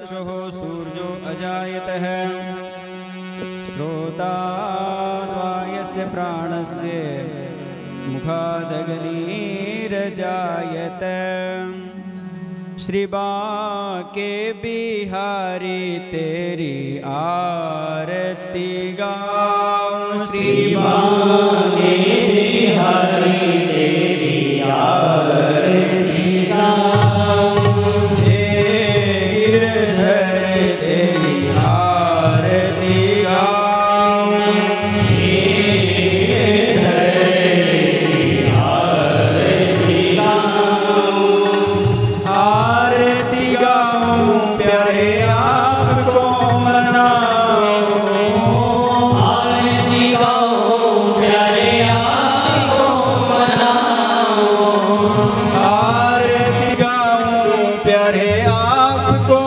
चक्षुः सूर्यो अजायतः श्रोताद्वायस्य प्राणस्य मुखादग्निरजायत। श्री बांके बिहारी तेरी आरती गाऊं। श्री बांके बिहारी तेरी आरती गाऊं। हे गिरधर तेरी आरती गाऊं। हे गिरधर तेरी आरती गाऊं। आरती गाऊं प्यारे आपको मनाऊं। आरती गाऊं प्यारे आपको मनाऊं। आरती गाऊं प्यारे आपको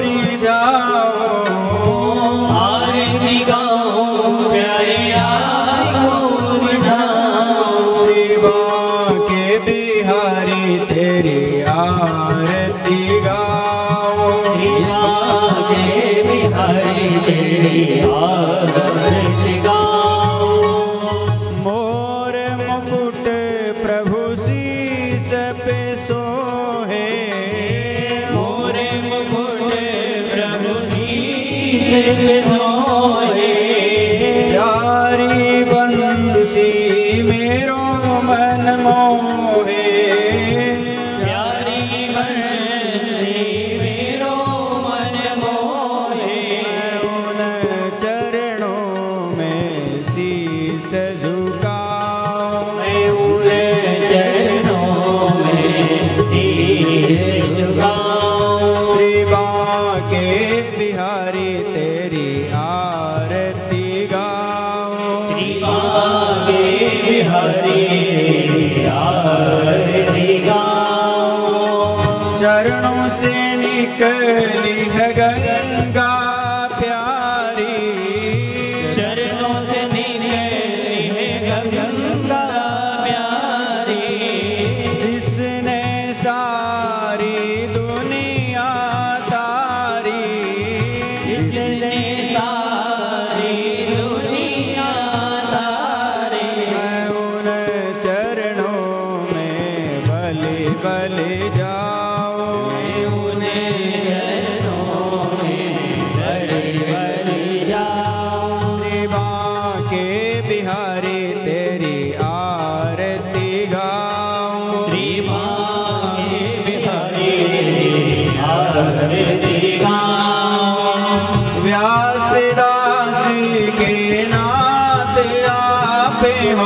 रिझाऊं। आरती गाऊं प्यारे आपको रिझाऊं। श्री बांके बिहारी तेरी आरती गाऊं। श्री बांके बिहारी तेरी आरती गाऊं। मोर मुकुट प्रभु शीस पे सोहे। मोर मुकुट प्रभु शीस पे सोहे। प्यारी बंसी मेरो मन मोहे। प्यारी बंसी मेरो मन मोहे। उन चरणों में शीस झुकाऊं। उन चरणों में शीस झुकाऊं। श्री बांके बिहारी तेरी आरती गाऊं। श्री बांके बिहारी तेरी आरती गाऊं। चरणों से निकली है गंगा प्यारी। चरणों से निकली है गंगा प्यारी। जिसने सारी दुनिया तारी। जिसने सारी दुनिया तारी। मैं उन चरणों में बलि बलि जाऊं। मैं उन चरणों में बलि बलि जाऊं। श्री बांके बिहारी तेरी आरती गाऊं। श्री बांके बिहारी तेरी आरती गाऊं। व्यासदास के नाथ आपे हो।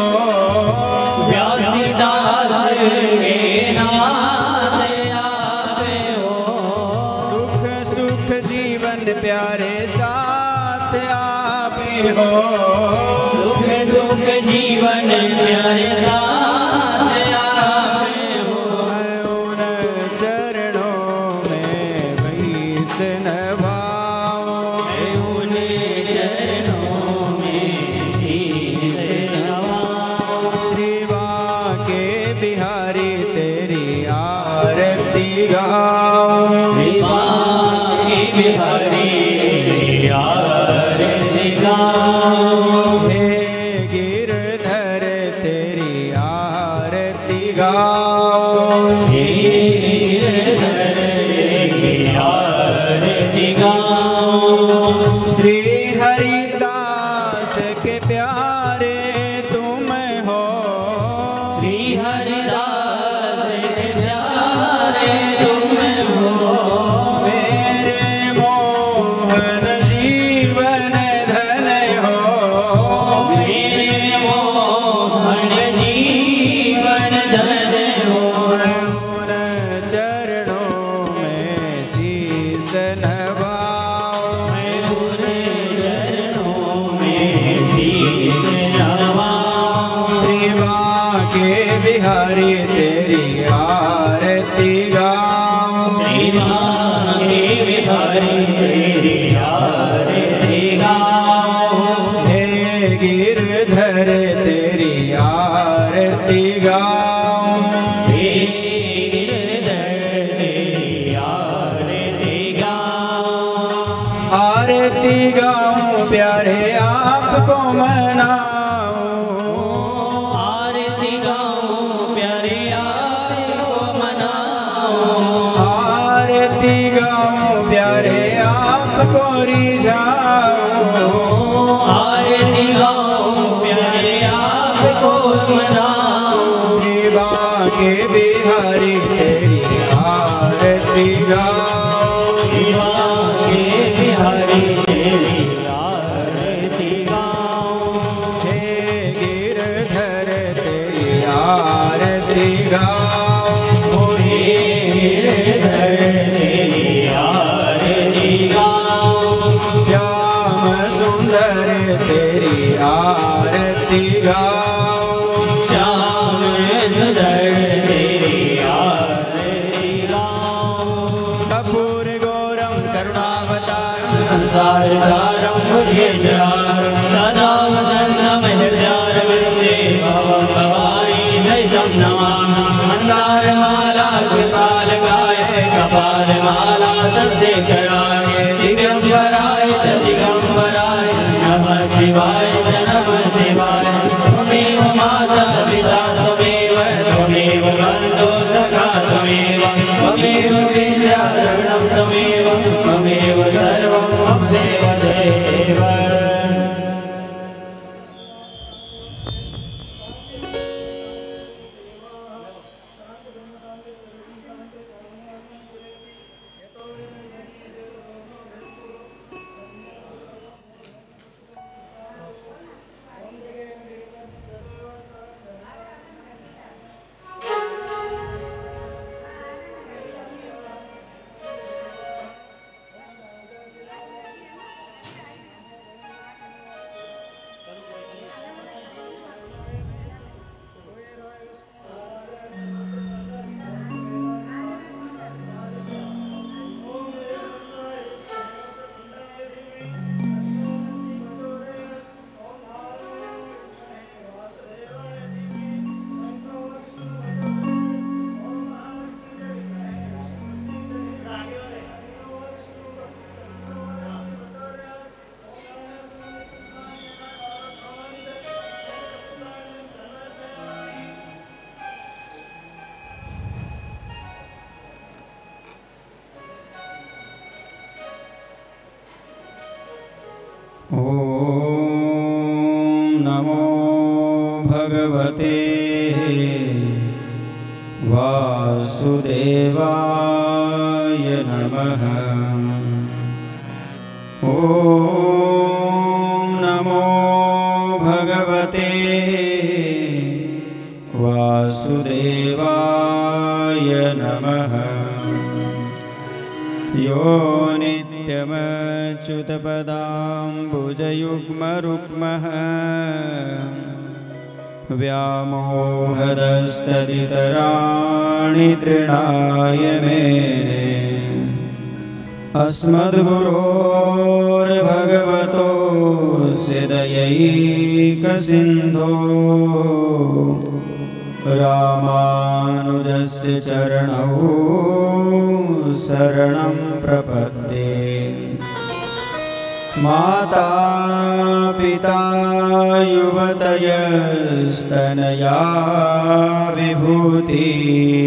व्यासदास के नाथ आपे हो। दुख सुख जीवन प्यारे साथ आपे हो। दुख सुख जीवन प्यारे साथ आपे हो। मैं उन चरणों में शीस नभाऊं। मैं उन चरणों में शीस नभाऊं। श्री बांके बिहारी तेरी आरती गाऊं। श्री बांके बिहारी तेरी आरती गाऊं। हे गिरधर तेरी आरती गाऊं। हे गिरधर तेरी आरती गाऊं। श्री हरिदास के प्यारे तुम हो। श्री हरिदास के प्यारे तुम हो। मेरे मोहन जीवन धन हो। मेरे मोहन जीवन धन हो। मैं उन चरणों में शीस नभाऊं। मैं उन चरणों में शीस नभाऊं। श्री बांके बिहारी तेरी आरती गाऊं। श्री बांके बिहारी तेरी आरती गाऊं। हे गिरधर तेरी आरती गाऊं। हे गिरधर तेरी आरती गाऊं। आरती गाऊं प्यारे आपको मनाऊं, आरती गाऊं प्यारे आपको मनाऊं, आरती गाऊं प्यारे आपको रिझाऊं, आरती गाऊं प्यारे आपको मनाऊं, सेवा के बिहारी तेरी आरती गाऊं, सेवा के बिहारी तेरी आरती गाऊं, हे गिरधर तेरी आरती गाऊं, हे गिरधर तेरी आरती गाऊं, श्याम सुंदर तेरी आरती गाऊं, श्याम सुंदर तेरी आरती गाऊं, कपूर गौरम करुणावतारम संसार सारं भुजगेन्द्रारं सदा वसन्तमहिर्द्यारविन्दे भवं भवानी दैतं नमामि, मन्दारमाला कृपालकाय कपालमाला तस्येकराय दिगम्बराय च दिगम्बराय नमः शिवाय च नमः शिवाय, त्वमेव माता पिता त्वमेव बन्धो सखा त्वमेव विद्याधरणं त्वमेव सर्वं मम देव देव। ओम नमो भगवते वासुदेवाय नमः। ओम नमो भगवते वासुदेवाय नमः। यो नित्यमच्युतपदाम्बुजयुग्मरुक्मः व्यामोहदस्तदितराणि तृणाय मेने अस्मद्गुरोर्भगवतोऽस्य दयैकसिन्धो रामानुजस्य चरणौ शरणं प्रपद्ये। माता पिता युवतयस्तनया विभूति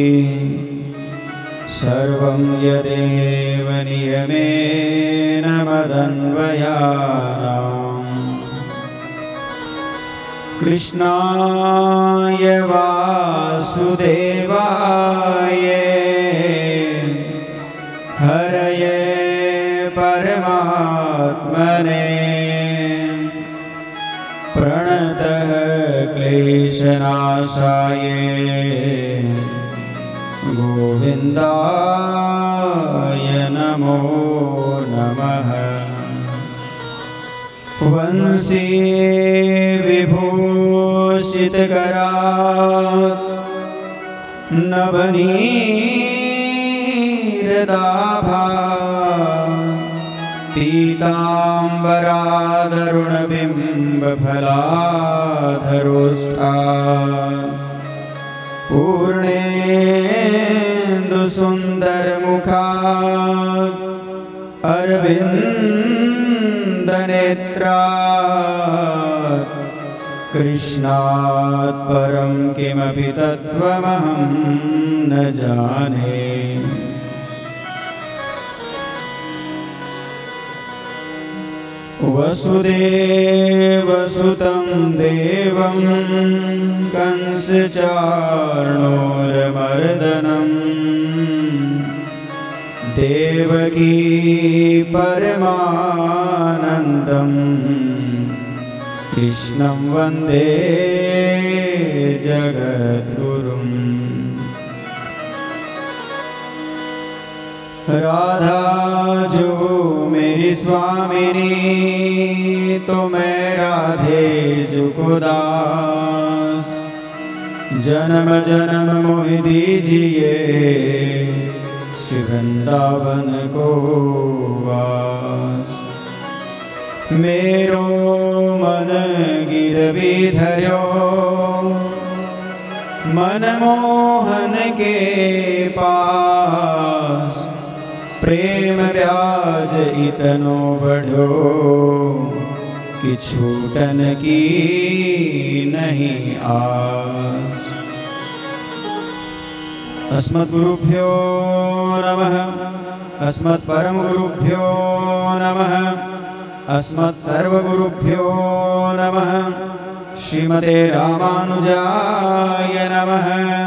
सर्वं यदेव नियमेन मदन्वयानाम्। कृष्णाय वासुदेवाय हरये परमात्मने प्रणतः क्लेशनाशाय गोविन्दाय नमो नमः। वंशी विभूषितकरात् नवनीरदाभा पीताम्बरादरुणबिम्बफलाधरोष्ठा पूर्णेन्दुसुन्दरमुखात् अरविन्द नेत्रात् कृष्णात् परं किमपि तत्त्वमहं न जाने। वसुदेवसुतं देवं कंसचार्णूरमर्दनम् देवकी परमानन्दं कृष्णं वन्दे जगद्गुरुम्। राधा जो मेरी स्वामिनी तो मैं राधे जो को दास, जन्म जन्म मोहि दीजिए श्री वृंदावन को वास। मेरो मन गिरवी धर्यो मनमोहन के पास, प्रेम ब्याज इतनो बढ़ो कि छूटन की नहीं आस। अस्मद्गुरुभ्यो नमः, अस्मत्परमगुरुभ्यो नमः, अस्मत्सर्वगुरुभ्यो नमः। श्रीमते रामानुजाय नमः।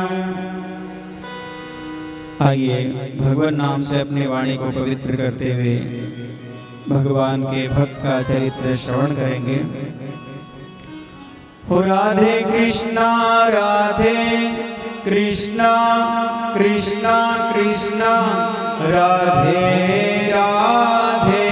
आइए भगवान नाम से अपनी वाणी को पवित्र करते हुए भगवान के भक्त का चरित्र श्रवण करेंगे। हो राधे कृष्णा कृष्णा कृष्णा राधे राधे,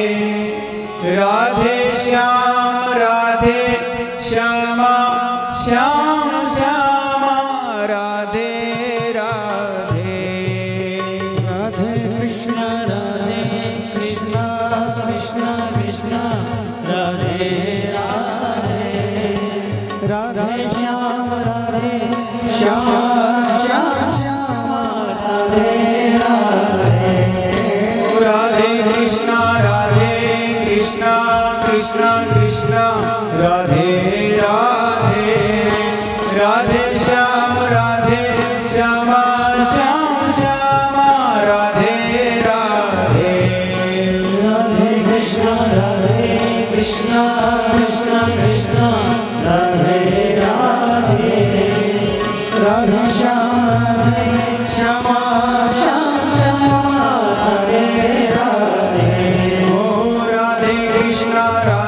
राधे श्याम श्यामा श्याम श्यामा, राधे राधे। राधे कृष्णा कृष्णा कृष्णा राधे राधे, राधे श्याम श्याम श्याम, राधे राधे। राधे कृष्णा कृष्णा कृष्णा राधे राधे, राधे श्याम श्यामा श्याम श्यामा, राधे राधे। राधे कृष्णा कृष्णा कृष्णा राधे राधे, राधे श्याम श्यामा श्याम श्यामा, राधे राधे। ओ राधे कृष्णा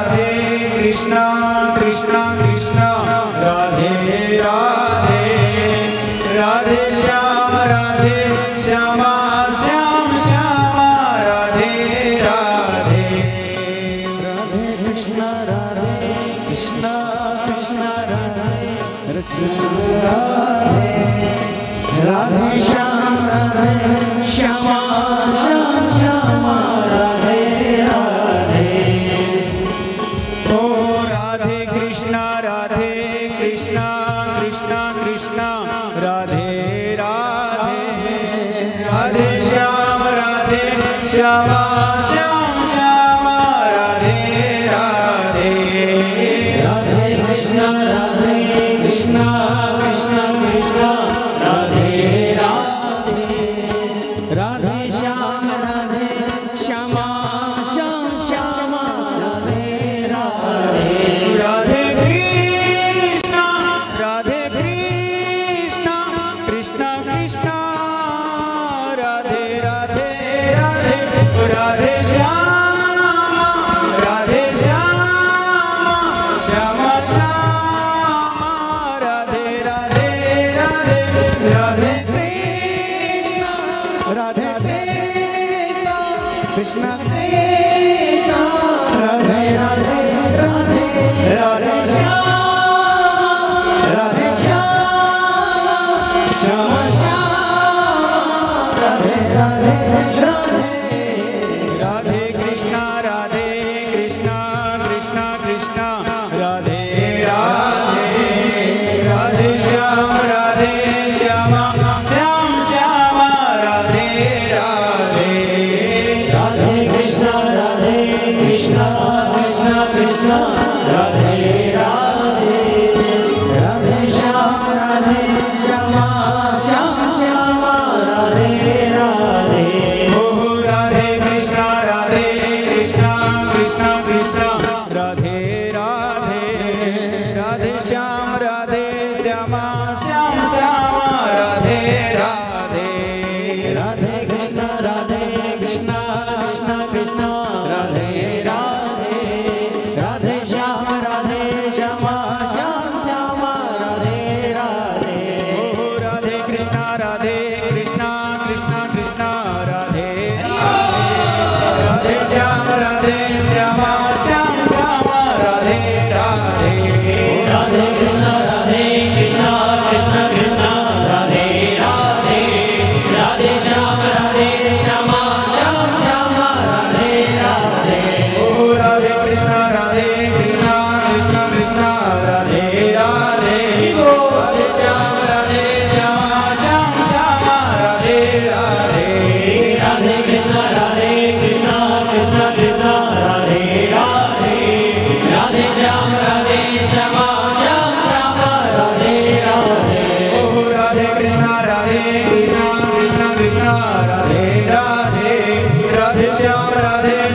कृष्णा राधे राधे, राधे श्याम श्यामा श्याम श्यामा, राधे राधे। राधे कृष्णा कृष्णा राधे राधे श्याम श्यामा श्याम श्यामा, राधे राधे। ओ राधे कृष्णा कृष्णा राधे राधे, राधे श्याम श्यामा श्याम श्यामा, राधे राधे। राधे कृष्णा कृष्णा राधे राधे, राधे श्याम श्यामा श्याम श्यामा, राधे राधे। राधे कृष्णा कृष्णा राधे राधे राधे, राधे श्यामा श्यामा श्यामा, राधे राधे राधे, राधे कृष्णा राधे कृष्णा राधे राधे राधे, राधे श्याम श्याम श्याम, राधे राधे राधे। राधे कृष्णा कृष्णा राधे राधे, राधे श्याम श्यामा श्याम श्यामा, राधे राधे। राधे कृष्णा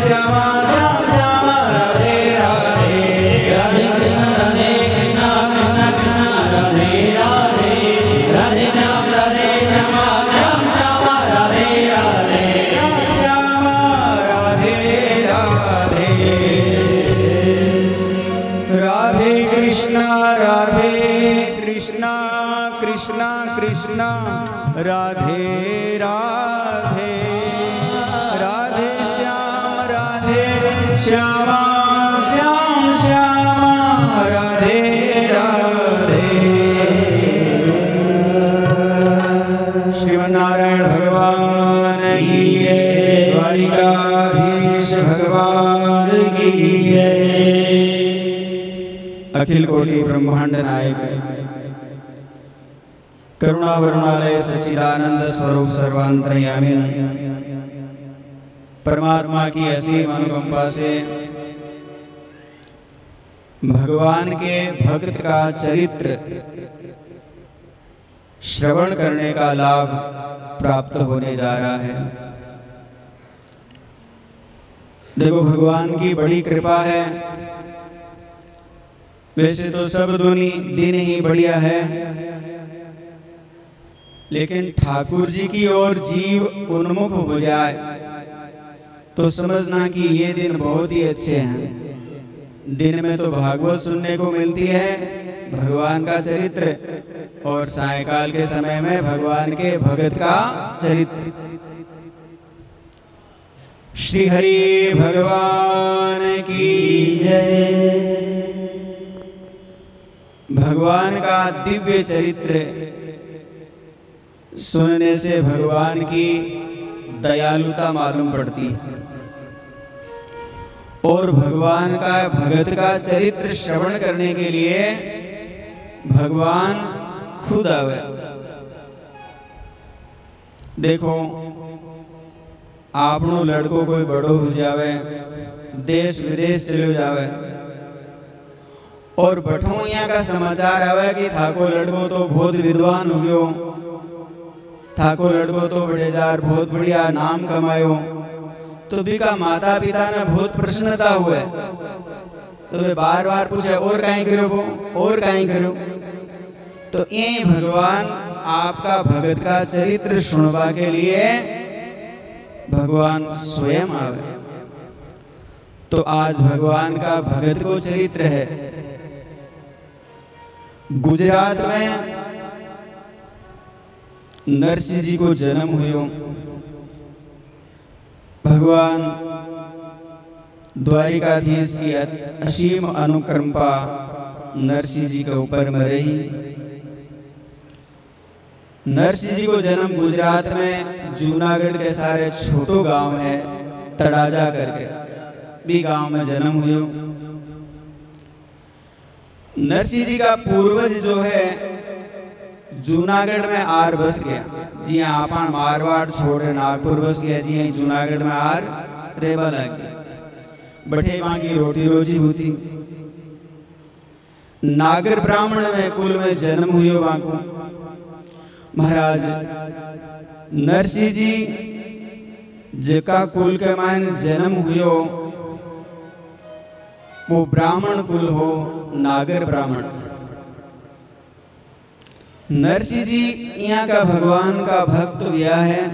श्यामा श्याम श्याम राधे राधे राधे कृष्ण कृष्ण कृष्ण राधे राधे राधे श्याम श्यामा श्याम श्याम राधे राधे श्याम राधे राधे राधे कृष्ण कृष्ण कृष्ण राधे राधे राधे श्याम श्यामा श्याम श्याम राधे राधे श्रीमन्नारायण भगवान की जय, द्वारिकाधीश भगवान की जय। अखिल कोटि ब्रह्मांड नायक करुणा वरुणालय सच्चिदानंद स्वरूप सर्वांतर्यामी परमात्मा की असीम अनुकंपा से भगवान के भक्त का चरित्र श्रवण करने का लाभ प्राप्त होने जा रहा है। देखो, भगवान की बड़ी कृपा है। वैसे तो सब दिन ही बढ़िया है, लेकिन ठाकुर जी की ओर जीव उन्मुख हो जाए तो समझना कि ये दिन बहुत ही अच्छे हैं। दिन में तो भागवत सुनने को मिलती है, भगवान का चरित्र, और सायकाल के समय में भगवान के भगत का चरित्र। श्री हरि भगवान की जय। भगवान का दिव्य चरित्र सुनने से भगवान की दयालुता मालूम पड़ती है, और भगवान का भगत का चरित्र श्रवण करने के लिए भगवान खुद आवे। देखो, आपनो लड़को कोई बड़ो हो जावे, देश विदेश चलो जावे, और बठो यहाँ का समाचार आवे कि थाको लड़को तो बहुत विद्वान हो गयो, थाको लड़को तो बड़े जार बहुत बढ़िया नाम कमायो, तो बिका माता पिता ने बहुत प्रसन्नता हुए, तो वे बार बार पूछे और कहीं करो वो, और कहीं करो। तो ये भगवान आपका भगत का चरित्र सुनवा के लिए भगवान स्वयं आवे। तो आज भगवान का भगत को चरित्र है। गुजरात में नरसिंह जी को जन्म हुयो। भगवान द्वारिकाधीश की असीम अनुकंपा नरसिंह जी के ऊपर में रही। नरसिंह जी को जन्म गुजरात में जूनागढ़ के सारे छोटो गांव है तड़ाजा करके भी गांव में जन्म हुयो। नरसिंह जी का पूर्वज जो है जूनागढ़ में आर बस गया। जी हाँ, अपन मारवाड़ छोड़ नागपुर बस गया। जी हाँ, जूनागढ़ में आर रेबा लग गया। बठे वहां की रोटी रोजी होती। नागर ब्राह्मण में कुल में जन्म हुयो वहां को। महाराज नरसिंह जी जिका कुल के मान जन्म हुयो वो ब्राह्मण कुल हो, नागर ब्राह्मण। नरसिंह जी यहाँ का भगवान का भक्त हुआ है।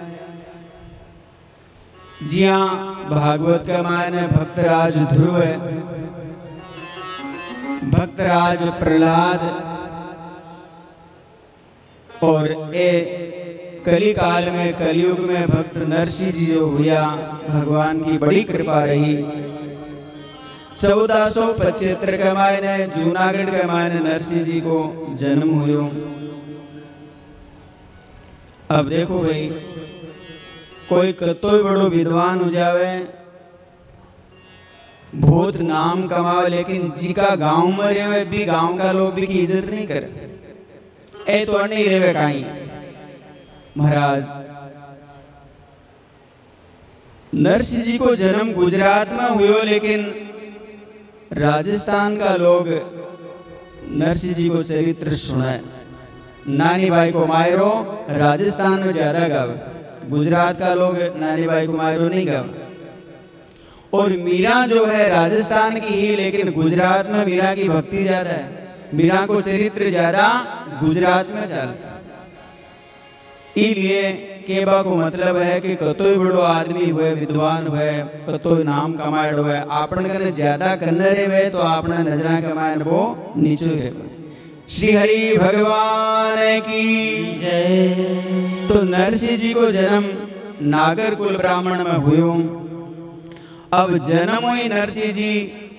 जी हाँ, भागवत का मायने भक्तराज ध्रुव है, भक्तराज प्रहलाद, और ए कली काल में कलयुग में भक्त नरसिंह जी जो हुआ, भगवान की बड़ी कृपा रही। 1475 के मायने जूनागढ़ के मायने नरसिंह जी को जन्म हुयो। अब देखो भाई, कोई कतो ही बड़ो विद्वान हो जावे, बहुत नाम कमावे, लेकिन जी का गांव में रहे भी गांव का लोग भी की इज्जत नहीं करे, ए तो नहीं रहे कहीं। महाराज नरसिंह जी को जन्म गुजरात में हुयो, लेकिन राजस्थान का लोग नरसिंह जी को चरित्र सुनाए। नानी बाई को मायरो राजस्थान में ज्यादा गावे, गुजरात का लोग नानी बाई को मायरो नहीं गावे। और मीरा जो है राजस्थान की ही, लेकिन गुजरात में मीरा की भक्ति ज्यादा है, मीरा को चरित्र ज्यादा गुजरात में चलता। इसलिए केबा को मतलब है कि कतोई बड़ो आदमी हुए, विद्वान हुए, कतोई नाम कमाए हुए, आपन कने ज्यादा करने रहे तो आपने नजरा कमाए वो नीचो रहे। श्री हरि भगवान की जय। तो नरसिंह जी को जन्म नागर कुल ब्राह्मण में हुयो। अब जन्म हुई नरसिंह जी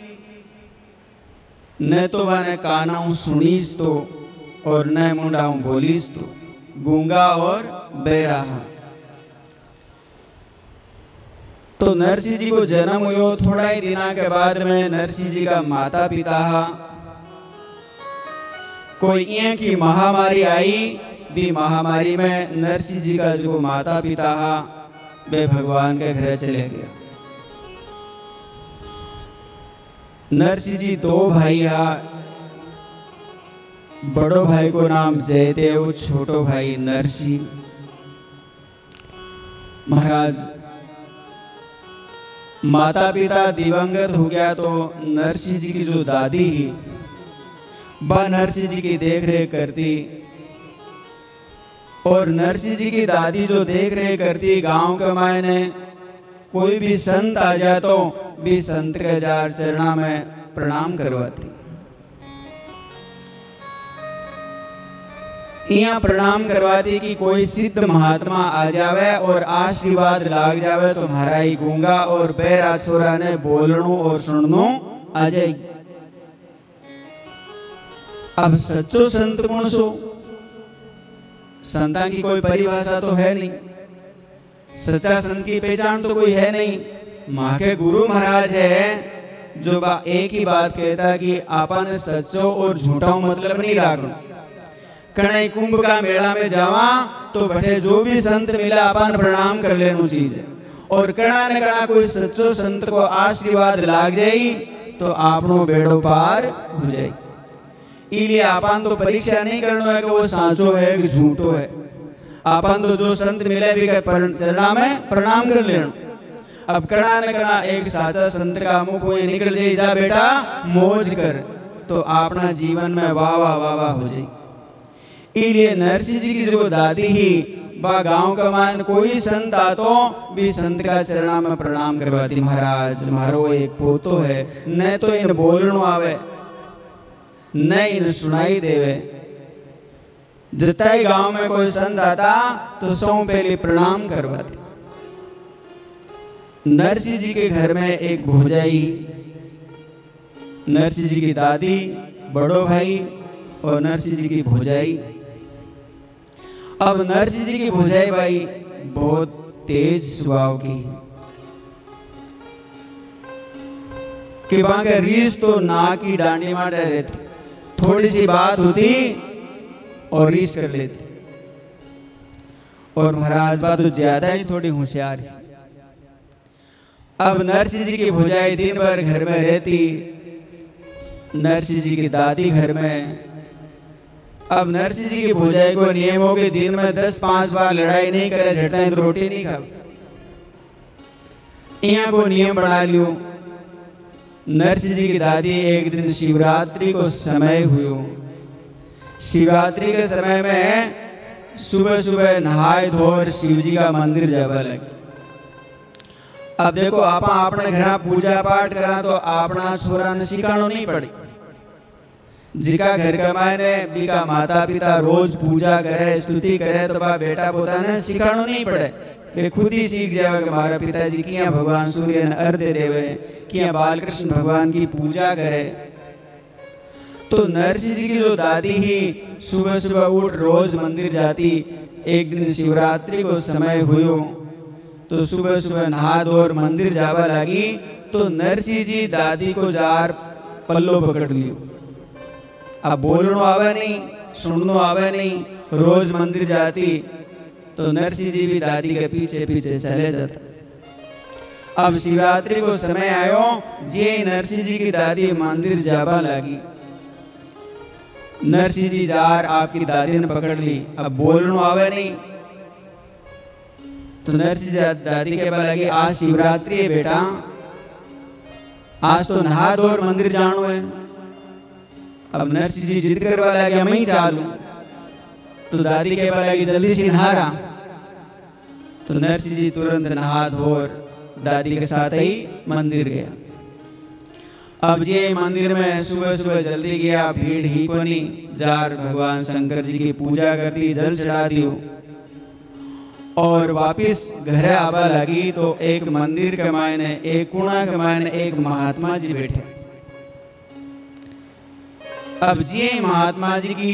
न तो वाने कानाऊ सुनीस तो और न मुंडाऊ बोलीस तो, गूंगा और बेराहा। तो नरसिंह जी को जन्म हुयो। थोड़ा ही दिना के बाद में नरसिंह जी का माता पिता कोई ये की महामारी आई, भी महामारी में नरसिंह जी का जो माता पिता वे भगवान के घर चले गया। नरसिंह जी दो भाई बड़ो भाई को नाम जयदेव, छोटो भाई नरसिंह। महाराज माता पिता दिवंगत हो गया तो नरसिंह जी की जो दादी ही बा नरसिंह जी की देख रेख करती, और नरसिंह जी की दादी जो देख रेख करती, गांव के मायने कोई भी संत आ जाए तो भी संत के जार चरणा में प्रणाम करवाती। यहाँ प्रणाम करवाती कि कोई सिद्ध महात्मा आ जावे और आशीर्वाद लाग जावे तो हमारा ही गूंगा और बेरा छोरा ने बोलनो और सुननो आ जाएगी। अब सच्चो संत कौन सो? संता की कोई परिभाषा तो है नहीं, सच्चा संत की पहचान तो कोई है नहीं। माँ के गुरु महाराज है जो एक ही बात कहता कि आपन सच्चो और झूठा मतलब नहीं रखना। कणाई कुंभ का मेला में जावा तो बठे जो भी संत मिला अपन प्रणाम कर लेनो चीज है, और कणा न कणा कोई सच्चो संत को आशीर्वाद लाग जाई तो आपनो बेड़ो पार हो जाए। इसलिए आपन तो परीक्षा नहीं करना है कि वो साचो है कि झूठो है। आपन तो जो संत मिले भी चरणा में प्रणाम कर लेना। अब कणा न कणा एक साचा संत का मुख हुए निकल जाए, जा बेटा मौज कर, तो अपना जीवन में वाह वाह वाह वाह हो जाए। इसलिए नरसिंह जी की जो दादी ही बा गांव का मान कोई संत आतो भी संत का चरणा में प्रणाम करवाती। महाराज मारो एक पोतो है, न तो इन बोलनो आवे न इन सुनाई देवे। जितना गांव में कोई संत आता तो सौ पहले प्रणाम करवाती। नरसिंह जी के घर में एक भोजाई, नरसिंह जी की दादी, बड़ो भाई और नरसिंह जी की भोजाई। अब नरसिंह जी की भोजाई भाई बहुत तेज स्वभाव की कि वहां के रीस तो नाक की डांडी मार रहती, थोड़ी सी बात होती और रीस कर लेती। और महाराज बात तो ज्यादा ही थोड़ी होशियार। अब नरसिंह जी की भोजाई दिन भर घर में रहती, नरसिंह जी की दादी घर में। अब नरसिंह जी की भोजाई को नियम हो कि दिन में 10-5 बार लड़ाई नहीं करे, झटाए तो रोटी नहीं खाओ। यहाँ को नियम बना लियो। नरसिंह जी की दादी एक दिन शिवरात्रि को समय हुई। शिवरात्रि के समय में सुबह सुबह नहाए धोर शिव जी का मंदिर जावा लगे। अब देखो आप अपने घर पूजा पाठ करा तो अपना छोरा ने सिखानो नहीं पड़े। जिका घर का मायने बिका माता पिता रोज पूजा करे स्तुति करे तो बा बेटा पोता ने सिखानो नहीं पड़े, वे खुद ही सीख जावे कि हमारा पिताजी किया भगवान सूर्य ने अर्घ्य देवे, किया बालकृष्ण भगवान की पूजा करे। तो नरसिंह जी की जो दादी ही सुबह सुबह उठ रोज मंदिर जाती। एक दिन शिवरात्रि को समय हुयो तो सुबह सुबह नहा धोर मंदिर जावा लगी। तो नरसिंह जी दादी को जार पल्लो पकड़ लियो। अब बोलनो आवे नहीं, सुननो आवे नहीं, रोज मंदिर जाती तो नरसिंह जी भी दादी के पीछे पीछे चले जाता। अब शिवरात्रि को समय आयो, जे नरसिंह जी की दादी मंदिर जावा लगी। नरसिंह जी जार आपकी दादी ने पकड़ ली। अब बोलनो आवे नहीं तो नरसिंह जी दादी के बोला लगी आज शिवरात्रि है बेटा, आज तो नहा धो और मंदिर जानो है। अब नरसिंह जी जिद करवा लगे मैं ही चालू, तो दादी के बोला कि जल्दी से नहारा। तो नरसिंह जी तुरंत नहा धो दादी के साथ ही मंदिर गया। अब ये मंदिर में सुबह सुबह जल्दी गया, भीड़ ही को नहीं, जार भगवान शंकर जी की पूजा कर दी, जल चढ़ा दियो और वापिस घर आवा लगी। तो एक मंदिर के मायने, एक कुणा के मायने एक महात्मा जी बैठे। अब जी महात्मा जी की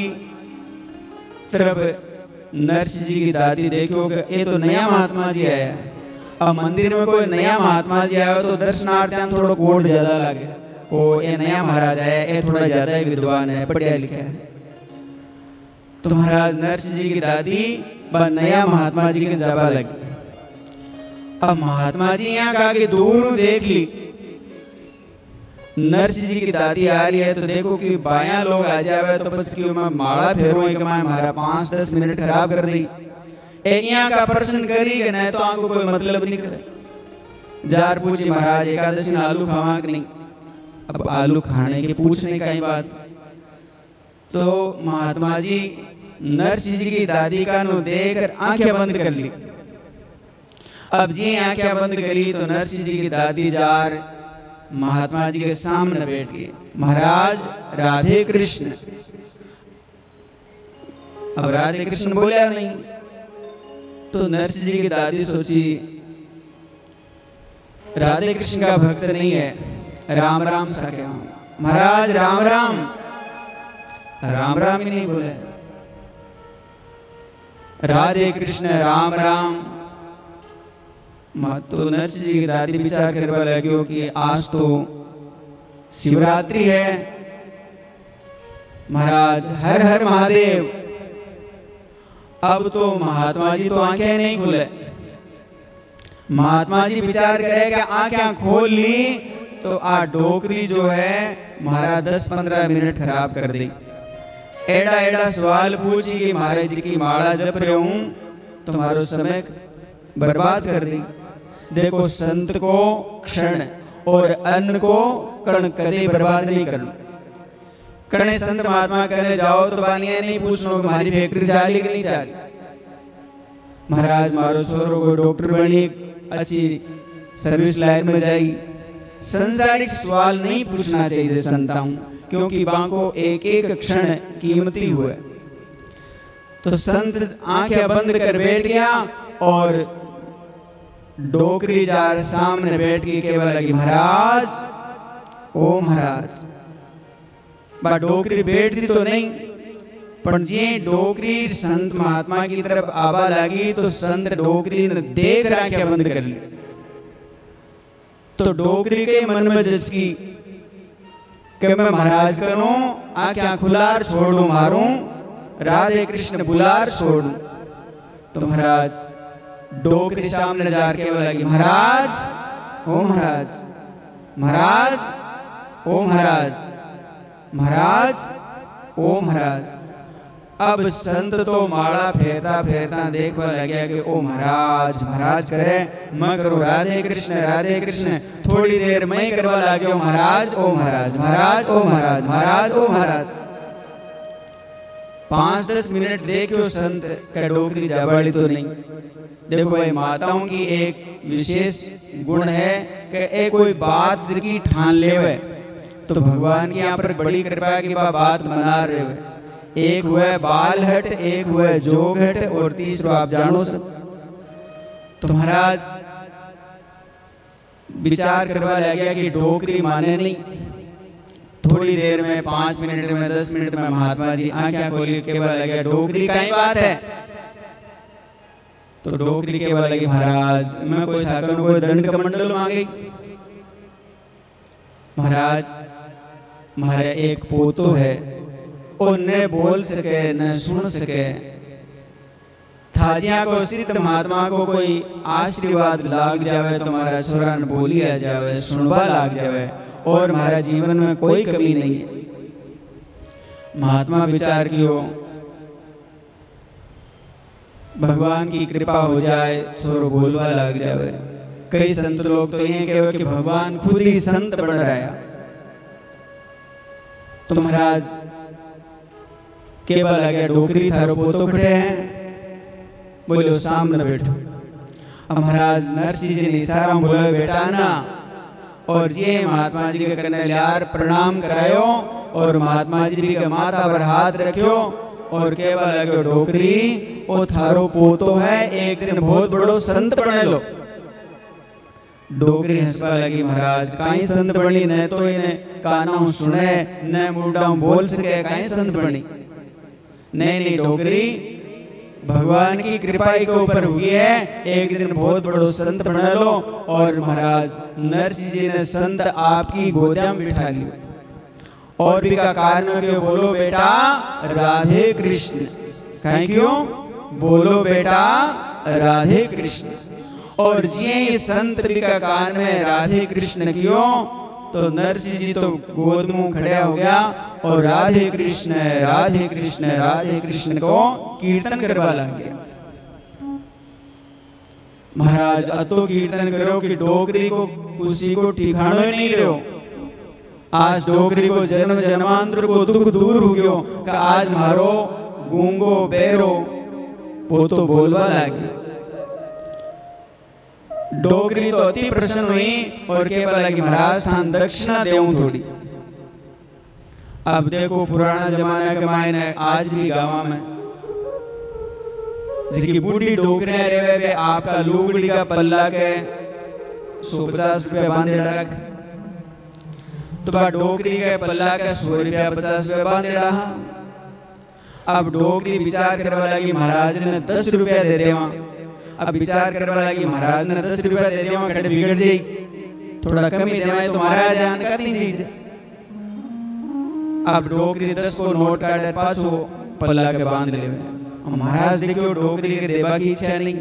तरफ नरसिंह जी की दादी देखो कि ये तो नया महात्मा जी आया। अब मंदिर में कोई नया महात्मा जी आया तो दर्शनार्थियों थोड़ा कोट ज्यादा लगे, ओ ये नया महाराज आया, ये थोड़ा ज्यादा ही विद्वान है, पढ़िया लिखा है। तो महाराज नरसिंह जी की दादी ब नया महात्मा जी के जाबा लगी। अब महात्मा जी यहाँ कहा कि दूर देख ली नरसिंह जी की दादी आ रही है, तो देखो कि बाया लोग आ जावे तो बस क्यों मैं माला फेरू एक मैं हमारा 5-10 मिनट खराब कर दी। यहाँ का प्रश्न करी कि नहीं तो आपको कोई मतलब नहीं करे। जार पूछी महाराज एकादशी आलू खावा कि नहीं। अब आलू खाने के पूछने का ही बात। तो महात्मा जी नरसिंह जी की दादी का नु देखकर आंखें बंद कर ली। अब जी आंखें बंद करी तो नरसिंह जी की दादी जार महात्मा जी के सामने बैठ गए। महाराज राधे कृष्ण। अब राधे कृष्ण बोला नहीं तो नरसिंह जी की दादी सोची राधे कृष्ण का भक्त नहीं है, राम राम सा क्या। महाराज राम राम, राम राम ही नहीं बोले, राधे कृष्ण राम राम। तो नरसिंह जी की दादी विचार करवा लगी कि आज तो शिवरात्रि है, महाराज हर हर महादेव। अब तो महात्मा जी तो आंखें नहीं खुले। महात्मा जी विचार करे कि आंखें खोल ली तो आ डोकरी जो है महाराज 10-15 मिनट खराब कर दी। एड़ा एड़ा सवाल पूछी कि महाराज जी की माला जप रहे हूं तो तुम्हारा समय बर्बाद कर दी। देखो संत को क्षण और अन्न को कण कदे बर्बाद नहीं करना। कणे संत महात्मा कहने जाओ तो बानिया नहीं पूछनो हमारी फैक्ट्री चाली कि नहीं चाली। महाराज मारो छोरो को डॉक्टर बनी, अच्छी सर्विस लाइन में जाएगी। संसारिक सवाल नहीं पूछना चाहिए संताओं, क्योंकि बांको एक एक क्षण कीमती हुए। तो संत आंखें बंद कर बैठ गया और डोकरी जार सामने बैठ के केवल लगी महाराज ओ महाराज। बा डोकरी बैठ दी तो नहीं, पर जी डोकरी संत महात्मा की तरफ आवा लगी तो संत डोकरी ने देख आंखें बंद कर ली। तो डोकरी के मन में जसकी कि मैं महाराज करूं आंखें खुलार छोड़ू मारूं, राधे कृष्ण बुलार छोड़ू। तो महाराज डोकरी सामने जार के लगी महाराज ओ महाराज, महाराज ओ महाराज, महाराज ओ महाराज। अब संत तो माला फेरता फेरता देखवा लगे कि ओ महाराज महाराज करे, मैं करूं राधे कृष्ण राधे कृष्ण। थोड़ी देर मैं करवा लगे महाराज ओ महाराज, महाराज ओ महाराज, महाराज ओ महाराज। 5-10 मिनट देखो संत का डोकरी जाबाड़ी तो नहीं। देखो भाई माताओं की एक विशेष गुण है कि एक कोई बात जिसकी ठान लेवे तो भगवान की यहाँ पर बड़ी कृपा की बात मना रहे हुए। एक हुआ बाल हट, एक हुआ जोग हट और तीसरा आप जानो सब। तो महाराज विचार करवा लगे कि डोकरी माने नहीं। थोड़ी देर में 5 मिनट में 10 मिनट में महात्मा जी आंखें खोली केवल लगे डोकरी का ही बात है। तो डोकरी केवल लगी महाराज मैं कोई था करूं कोई दंड का मंडल मांगे। महाराज हमारे एक पोतो है और न बोल सके न सुन सके। थाजिया को सिद्ध महात्मा को कोई आशीर्वाद लाग जावे तो हमारा छोरा न बोली आ जावे, सुनवा लाग जावे और हमारा जीवन में कोई कमी नहीं है। महात्मा विचार कियो भगवान की कृपा हो जाए छोरो बोलवा लग जावे। कई संत लोग तो ये कहो कि भगवान खुद ही संत बन रहा है। तो महाराज केवल आगे डोकरी थारो पोतो खड़े हैं, बोलो सामने बैठो। अब महाराज नरसिंह जी ने इशारा बोला बेटा ना, और ये महात्मा जी के करने लियार प्रणाम करायो और महात्मा जी के माथा पर हाथ रखियो और केवल आगे डोकरी ओ थारो पोतो है, एक दिन बहुत बड़ो संत बने लो। डोकरी हंसपा लगी महाराज काई संत बनी, न तो इन्हें कानों सुने न मुंडाऊ बोल सके, काई संत बनी। नहीं डोकरी भगवान की कृपा के ऊपर हुई है, एक दिन बहुत बड़ो संत बना लो। और महाराज नरसिंह जी ने संत आपकी गोदा में बिठा लियो और भी का कारण क्यों बोलो बेटा राधे कृष्ण, कहीं क्यों बोलो बेटा राधे कृष्ण। और ये संत भी का कारण में राधे कृष्ण क्यों, तो नरसिंह जी तो गोद मुंह खड़ा हो गया और राधे कृष्ण राधे कृष्ण राधे कृष्ण को कीर्तन करवा लग गया। महाराज अतो कीर्तन करो कि डोकरी को किसी को ठिकानो ही नहीं रहो। आज डोकरी को जन्म जन्मांतर को दुख दूर हो गयो कि आज मारो गूंगो बेरो वो तो बोलवा लगे। डोगरी तो अति प्रसन्न हुई और केवल लगी महाराज थान दक्षिणा देऊं थोड़ी। अब देखो पुराना जमाना के मायने आज भी गाँव में जिसकी बूढ़ी डोगरे रहे वे आपका लुगड़ी का पल्ला के 150 रुपया बांधे रख, तो बा डोगरी के पल्ला के 100 रुपया 50 रुपया बांधे रहा। अब डोगरी विचार करवा लगी महाराज ने 10 रुपया दे देवा। अब विचार करवा लगी महाराज ने 10 रुपया दे देवा कटे बिगड़ जाई, थोड़ा कम ही देवा तो महाराज जान करनी चीज। अब डोगरी 10 को नोट काट पाछो पल्ला के बांध लेवे। महाराज देखियो डोगरी के देवा की इच्छा नहीं।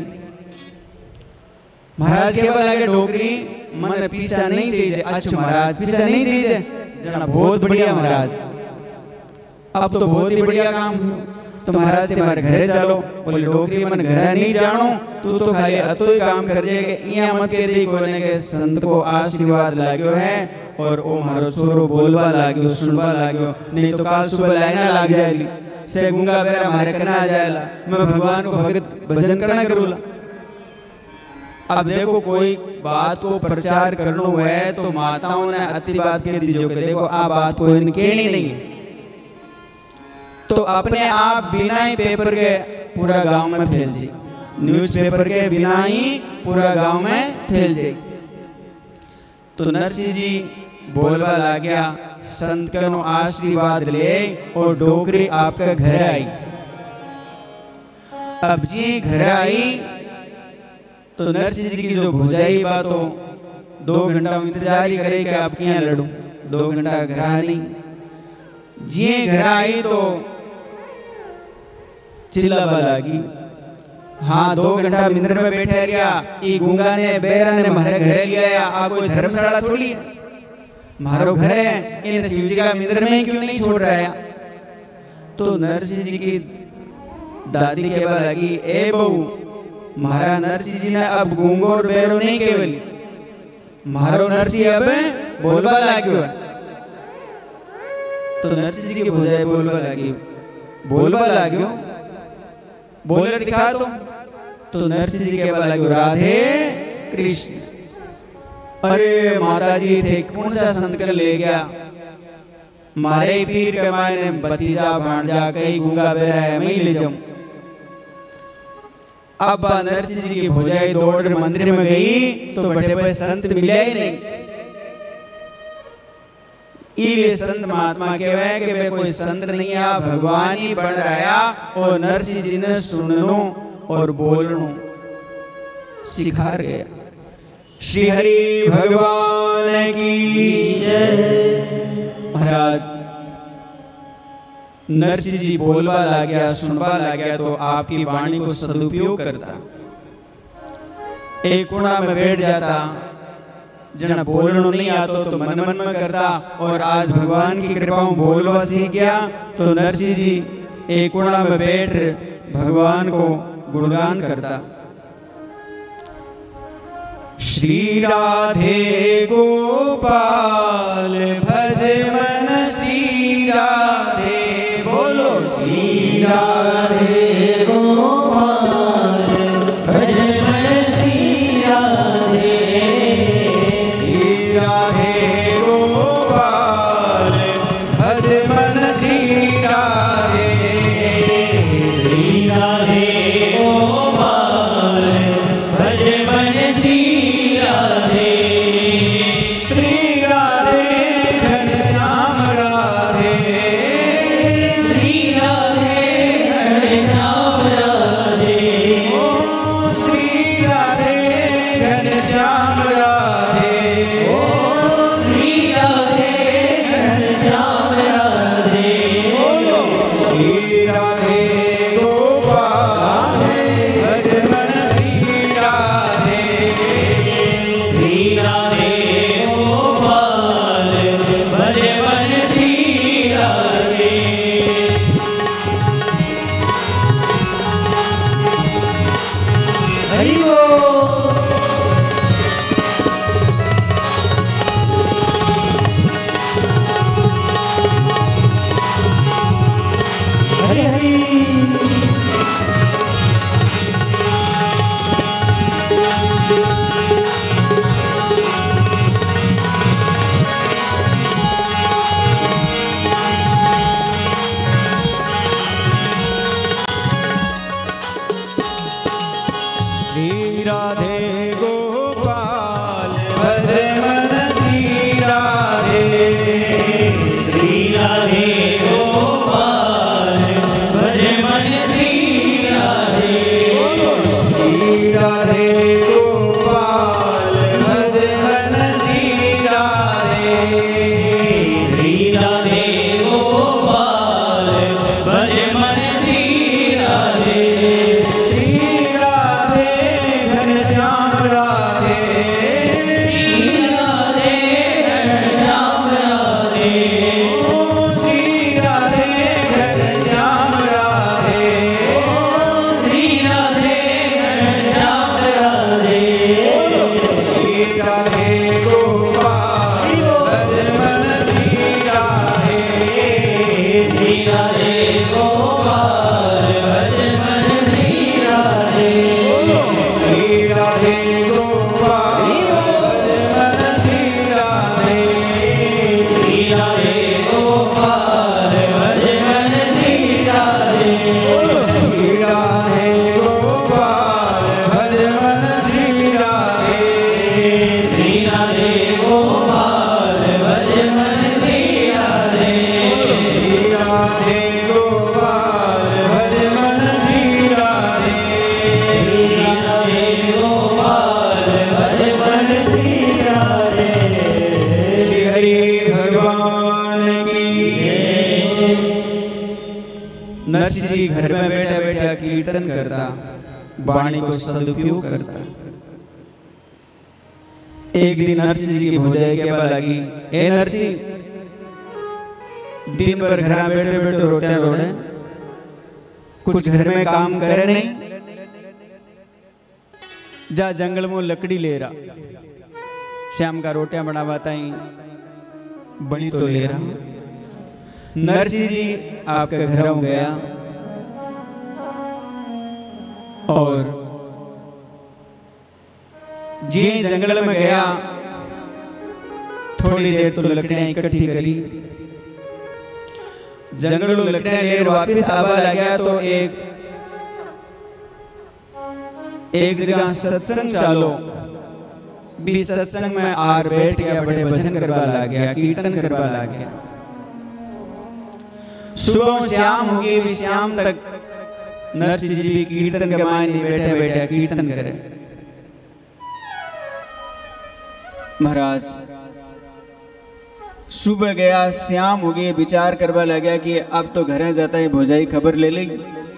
महाराज केवल लगे डोगरी मन पीसा नहीं चाहिए। अच्छा महाराज पीसा नहीं चाहिए, जना बहुत बढ़िया महाराज, अब तो बहुत ही बढ़िया काम। तो महाराज तुम्हारे घरे चलो, बोले डोगरी मन घर नहीं जानो, तू तो खाली अतो ही काम कर जाएगा। यहाँ मत कह दी कोने के संत को आशीर्वाद लाग्यो है और ओ मारो छोरो बोलवा लाग्यो सुनवा लाग्यो, नहीं तो काल सुबह लाइना लाग जाएगी से गुंगा बेरा मारे करना आ जाएगा। मैं भगवान को भगत भजन करना करूला। अब देखो कोई बात को प्रचार करना है तो माताओं ने अति बात कह दीजिए कि देखो आ बात को इनके नहीं है, तो अपने आप बिना ही पेपर के पूरा गांव में फैल जाए, न्यूज़पेपर के बिना ही पूरा गांव में फैल जाए। तो नरसिंह जी बोलवा ला गया, संत कनो आशीर्वाद ले और डोगरी आपका घर आई। अब जी घर आई तो नरसिंह जी की जो भुजाई बात हो 2 घंटा इंतजार ही करे कि आपके यहाँ लड़ूं, 2 घंटा घर नहीं। जी घर आई तो चिल्लावा लगी, हाँ 2 घंटा मिंदर में बैठे गया, ई गूंगा ने बेरा ने मारे घरे लिया, आ कोई धर्मशाला थोड़ी है, मारो घर है, इन शिव जी का मिंदर में क्यों नहीं छोड़ रहा है। तो नरसिंह जी की दादी कहवा लगी, ए बहू महारा नरसिंह जी ने अब गूंगो और बेरो नहीं केवली, मारो नरसिंह अब बोलवा लाग्यो। तो नरसिंह जी की भुजाई बोलवा लाग्यो, बोले दिखा तो नरसिंह जी कहवा लाग्यो राधे कृष्ण। अरे माता जी थे कौन सा संत कर ले गया, मारे पीर के मायने भतीजा भांजा कई गूंगा बेरा है मैं ले जाऊं। अब नरसिंह जी की भुजाई दौड़ मंदिर में गई तो बड़े बड़े संत मिले ही नहीं। ये संत महात्मा कहवे कि वे कोई संत नहीं है, भगवान ही बन रहा और नरसिंह जी ने सुननो और बोलनो सिखा गया। श्री हरि भगवान की जय। महाराज नरसिंह जी बोलवा ला गया, सुनवा ला गया तो आपकी वाणी को सदुपयोग करता, एक कोना में बैठ जाता, जना बोलना नहीं आता तो मन मन में करता। और आज भगवान की कृपा में बोलवा सीख गया तो नरसिंह जी एक कोना में बैठ भगवान को गुणगान करता। श्री श्री राधे गोपाल भज मन श्री राधे, बोलो श्री राधे गोपाल भज मन श्री राधे, श्री राधे गोपाल भज मन श्री राधे, श्री राधे गोपाल भज मन श्री राधे, श्री राधे घनश्याम राधे, श्री राधे घनश्याम राधे, ओ श्री राधे घनश्याम राधे, ओ श्री राधे घनश्याम राधे, बोलो श्री राधे गोपाल भज मन श्री राधे, श्री राधे गोपाल भज मन श्री राधे। हरि बोल। हरि हरि। श्री राधे गोपाल भज मन श्री राधे, श्री राधे गोपाल भज मन श्री राधे, श्री राधे गोपाल भज मन श्री राधे, श्री राधे गोपाल भज मन श्री राधे, श्री राधे घनश्याम राधे, श्री राधे घनश्याम राधे, ओ श्री राधे घनश्याम राधे, ओ श्री राधे घनश्याम राधे, श्री राधे गोपाल भज मन श्री राधे, श्री राधे गोपाल भज मन श्री राधे, श्री राधे गोपाल भज मन श्री राधे, श्री राधे गोपाल भज मन श्री राधे, श्री राधे गोपाल भज मन श्री राधे, श्री राधे गोपाल भज मन श्री राधे, श्री राधे गोपाल भज मन श्री राधे, श्री राधे गोपाल भज मन श्री राधे। श्री हरि भगवान की जय। नरसिंह जी घर में बैठा बैठा कीर्तन करता, वाणी को सदुपयोग करता। एक दिन नरसिंह जी की भुजाई के बाद लगी, ए नरसिंह, दिन भर घर में बैठे बैठे रोटियां रोड़े, कुछ घर में काम करे नहीं, जा जंगल में लकड़ी ले रहा, शाम का रोटियां बनावाता ही बड़ी तो ले रहा। नरसिंह जी आपके घर गया और जी जंगल में गया, थोड़ी देर तो लकड़ियां इकट्ठी करी, जंगल में लकड़ियां ले वापिस आवा लगा तो एक जगह सत्संग चालो, भी सत्संग में आर बैठ गया, बड़े भजन करवा लग गया, कीर्तन करवा लग गया। सुबह शाम हो गई, भी शाम तक नरसिंह जी भी कीर्तन के मायने बैठे बैठे कीर्तन करे। महाराज सुबह गया, शाम हो गई, विचार करवा लगा कि अब तो घर जाता है, भौजाई खबर ले लेगी।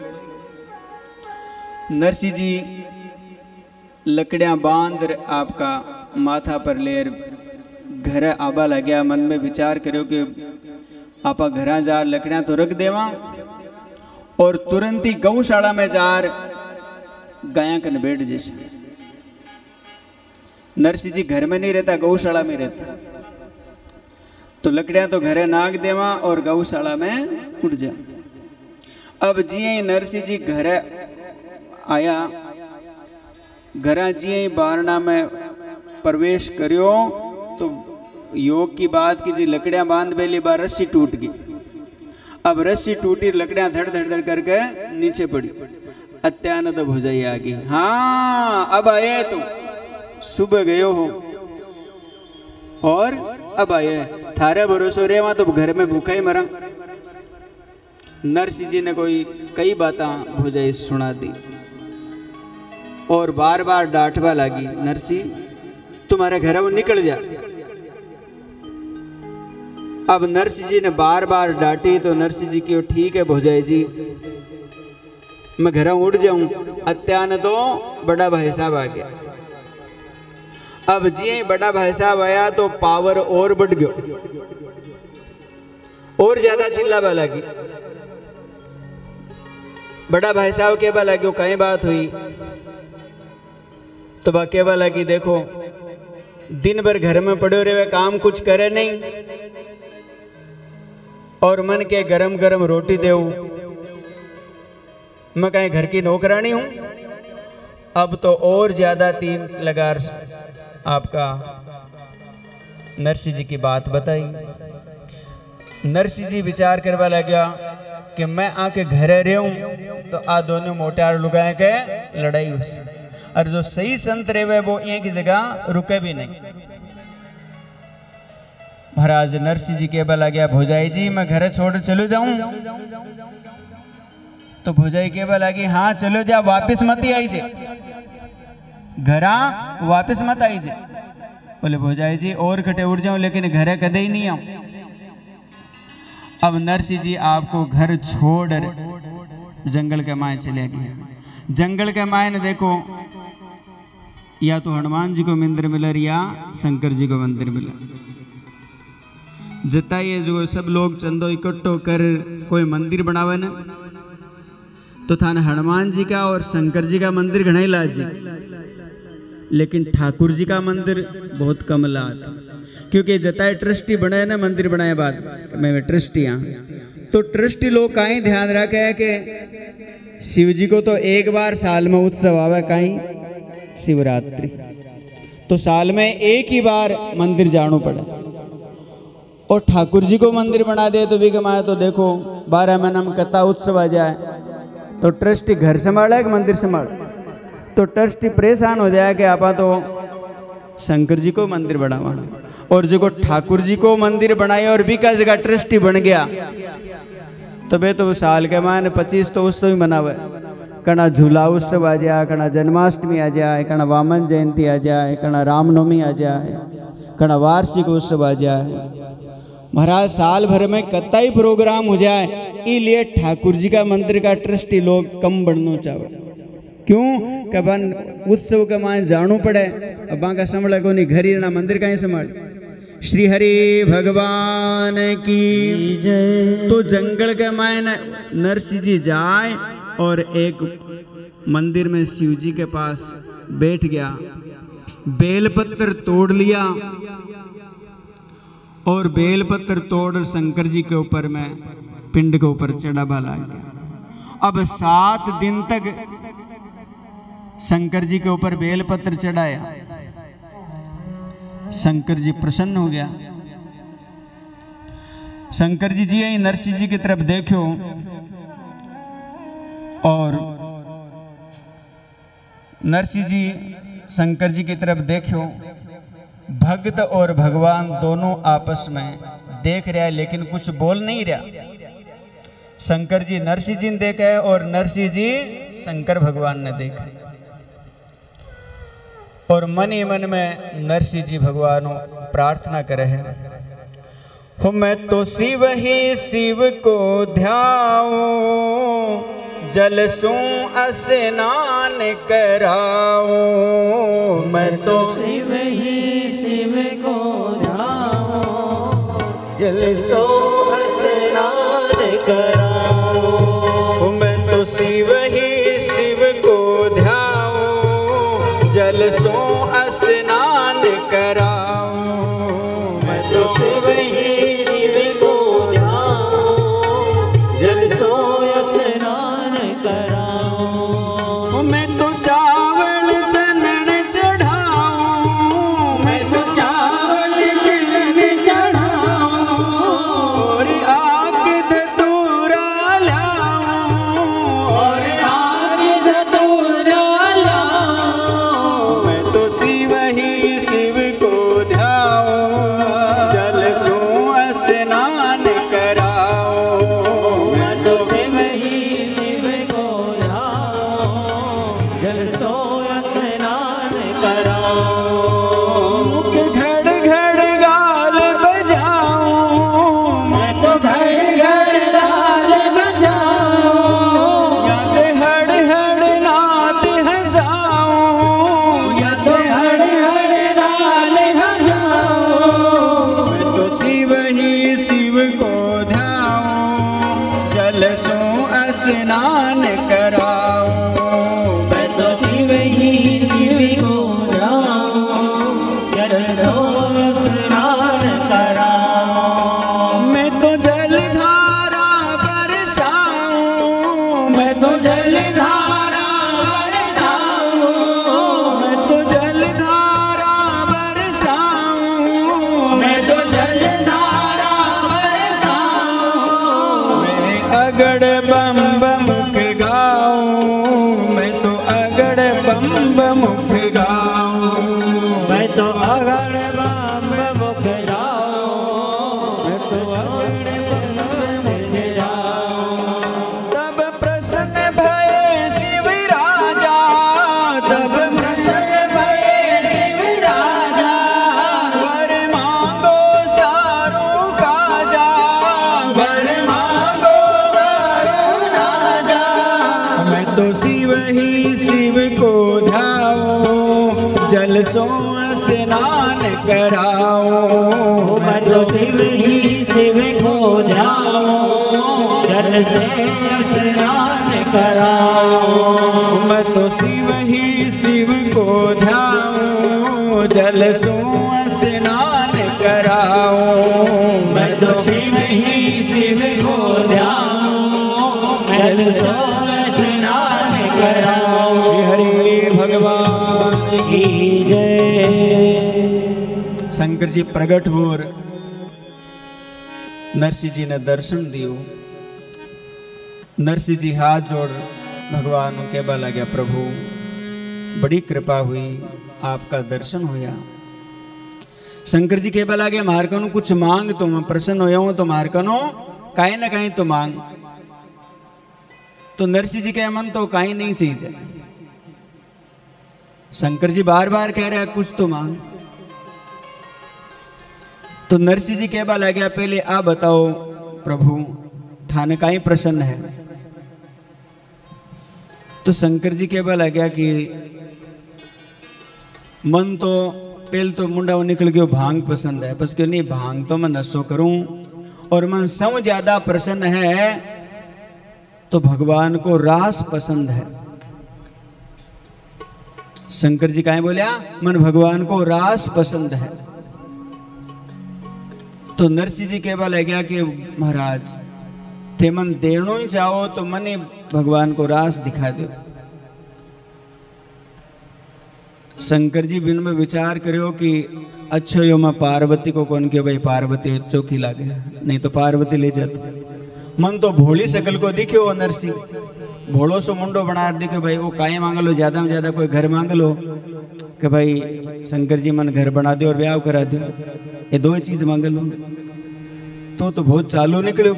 नरसिंह जी लकड़ियां बांध आपका माथा पर ले घर आबा लग्या, मन में विचार करो कि आपा घर जार लकड़ियां तो रख देवा और तुरंत ही गौशाला में जार गाया कन बैठ जैसे। नरसिंह जी घर में नहीं रहता, गौशाला में रहता। तो लकड़ियां तो घरे नाग देवा और गौशाला में उड़ जा। अब जिये नरसिंह जी घर आया, घर जिये बारना में प्रवेश करियो तो योग की बात की जी लकड़ियां बांध बेली बार रस्सी टूट गई। अब रस्सी टूटी, लकड़ियां धड़ धड़ धड़ करके नीचे पड़ी। अत्यानंद भुजाई आ गई। हाँ अब आए तुम, सुबह गयो हो और अब आए, थारे भरोसे रे वहां तो घर में भूखा ही मरा। नरसिंह जी ने कोई कई बातें भुजाई सुना दी और बार बार डांटवा लगी, नरसिंह तुम्हारे घर में निकल जा। अब नरसिंह जी ने बार बार डांटी तो नरसिंह जी की ठीक है भुजाई जी, मैं घर उड़ जाऊं। अत्यान तो बड़ा भाई साहब आ गया। अब जी बड़ा भाई साहब आया तो पावर और बढ़ गयो और ज्यादा चिल्लावा लगी। बड़ा भाई साहब कहवा लगे कई बात हुई तो बा कहवा लगी, देखो दिन भर घर में पड़े रहे, काम कुछ करे नहीं और मन के गरम गरम रोटी देऊ, मैं कहीं घर की नौकरानी हूं। अब तो और ज्यादा 3 लगार आपका नरसिंह जी की बात बताई। नरसिंह जी विचार करवा लगा कि मैं आके घरे रहूं तो आ दोनों मोटार लुगाए के लड़ाई उससे, और जो सही संत रहे वो एक ही जगह रुके भी नहीं। महाराज नरसिंह जी कहवा लगा, भुजाई जी मैं घर छोड़ चलो जाऊं? तो भुजाई कहवा लगी, हाँ चलो जा, वापिस मत ही आई जे, घरा वापिस मत आई जे। बोले भुजाई जी और खटे उड़ जाऊं लेकिन घरे कदे ही नहीं आऊं। अब नरसिंह जी आपको घर छोड़ जंगल के मायने चले गए। जंगल के मायने देखो या तो हनुमान जी को मंदिर मिला या शंकर जी को मंदिर मिला। जता ये जो सब लोग चंदो इकट्ठो कर कोई मंदिर बनावे न तो थाने हनुमान जी का और शंकर जी का मंदिर घना ही लाज जी, लेकिन ठाकुर जी का मंदिर बहुत कम लात, क्योंकि जताए ट्रस्टी बने ना मंदिर बनाए बाद मैं ट्रस्टी हाँ, तो ट्रस्टी लोग कहीं ध्यान रखे है कि शिव जी को तो एक बार साल में उत्सव आवे, कहीं शिवरात्रि, तो साल में एक ही बार मंदिर जानो पड़े। और ठाकुर जी को मंदिर बना दे तो भी कमाए, तो देखो 12 महीना में कथा उत्सव आ जाए तो ट्रस्टी घर संभाले कि मंदिर संभाल, तो ट्रस्टी परेशान हो जाए कि आपा तो शंकर जी को मंदिर बनावा, और जो ठाकुर जी को मंदिर बनाए और भी का जगह ट्रस्टी बन गया तो बे तो साल के मायने 25 तो उत्सव ही मनावे। कना झूला उत्सव आ जाए, कना जन्माष्टमी आ जाए, कना वामन जयंती आ जाए, कना रामनवमी आ जाए, कना वार्षिक उत्सव आ जाए। महाराज साल भर में कत्ता ही प्रोग्राम हो जाए, इसलिए ठाकुर जी का मंदिर का ट्रस्टी लोग कम बढ़ना चाहे। क्यों? कबन उत्सव के मान जानो पड़े, अब का संभल को नहीं, घर ही ना मंदिर का ही संभाल। श्री हरि भगवान की जय। तो जंगल के मायने नरसिंह जी जाए और एक मंदिर में शिव जी के पास बैठ गया, बेलपत्र तोड़ लिया और बेलपत्र तोड़ शंकर जी के ऊपर में पिंड के ऊपर चढ़ावा लग गया। अब 7 दिन तक शंकर जी के ऊपर बेलपत्र चढ़ाया। शंकर जी प्रसन्न हो गया। शंकर जी जी यही नरसिंह जी की तरफ देखो और नरसिंह जी शंकर जी की तरफ देखो। भक्त और भगवान दोनों आपस में देख रहा है लेकिन कुछ बोल नहीं रहा। शंकर जी नरसिंह जी ने देखा है और नरसिंह जी शंकर भगवान ने देखा, और मन ही मन में नरसिंह जी भगवान प्रार्थना करे है, हो मैं तो शिव ही शिव को ध्याऊं, जल सू स्नान कराऊं। मैं तो शिव ही शिव को ध्याऊं, जल सो स्नान कराऊं। मैं तो शिव ही शिव को ध्याऊं, जल सो स्नान अगड़ बम बम गाऊं, मैं तो अगड़ बम बम गाऊं, मैं तो अगड़ बम बम गाऊं, मैं तो अगड़ बम बम गाऊं। तब प्रसन्न भये शिव राजा, तब प्रसन्न भये शिव राजा, वर मांगो सारू काजा, वर मांगो सारू राजा। मैं तो शिव ही शिव को ध्याऊं, जल सो स्नान कराऊं, मैं तो शिव ही शिव को ध्याऊं, जल से स्नान कराऊं। मैं तो शिव ही शिव को ध्याऊं, जल सो स्नान कराऊं, मैं तो शिव ही शिव को ध्याऊं, जल से स्नान कराऊं। श्री हरि भगवान की जय। शंकर जी प्रगट होर नरसिंह जी ने दर्शन दियो। नरसिंह जी हाथ जोड़ भगवान के कहबा गया, प्रभु बड़ी कृपा हुई, आपका दर्शन होया। शंकर जी कहबा लगे, मार कनो कुछ मांग तो मैं प्रसन्न होया हूं, तो मार कनो काई ना काई तो मांग। तो नरसिंह जी के मन तो काई नहीं चीज है। शंकर जी बार बार कह रहे हैं कुछ तो मांग। तो नरसिंह जी कहबा लगे, पहले आप बताओ प्रभु थाने काई प्रसन्न है। तो शंकर जी कहबा लगे कि मन तो पहले तो मुंडा निकल गयो भांग पसंद है, बस क्यों नहीं भांग तो मैं नशो करूं, और मन सब ज्यादा प्रसन्न है तो भगवान को रास पसंद है। शंकर जी काहे बोलिया, मन भगवान को रास पसंद है। तो नरसिंह जी कहबा लग्या कि महाराज थे मन देनो ही चाहो तो मने भगवान को रास दिखा दो। शंकर जी बिन में विचार करो कि अच्छो यो मैं पार्वती को कौन के भाई पार्वती चौकी लागे, नहीं तो पार्वती ले जाती। मन तो भोली सकल को दिख्यो नरसिंह, भोलो सो मुंडो बना दिखे भाई वो काहे मांग लो, ज्यादा में ज्यादा कोई घर मांग लो कि भाई शंकर जी मन घर बना दो और ब्याह करा दो, ये दो चीज मांग लो। तो बहुत चालू निकलो।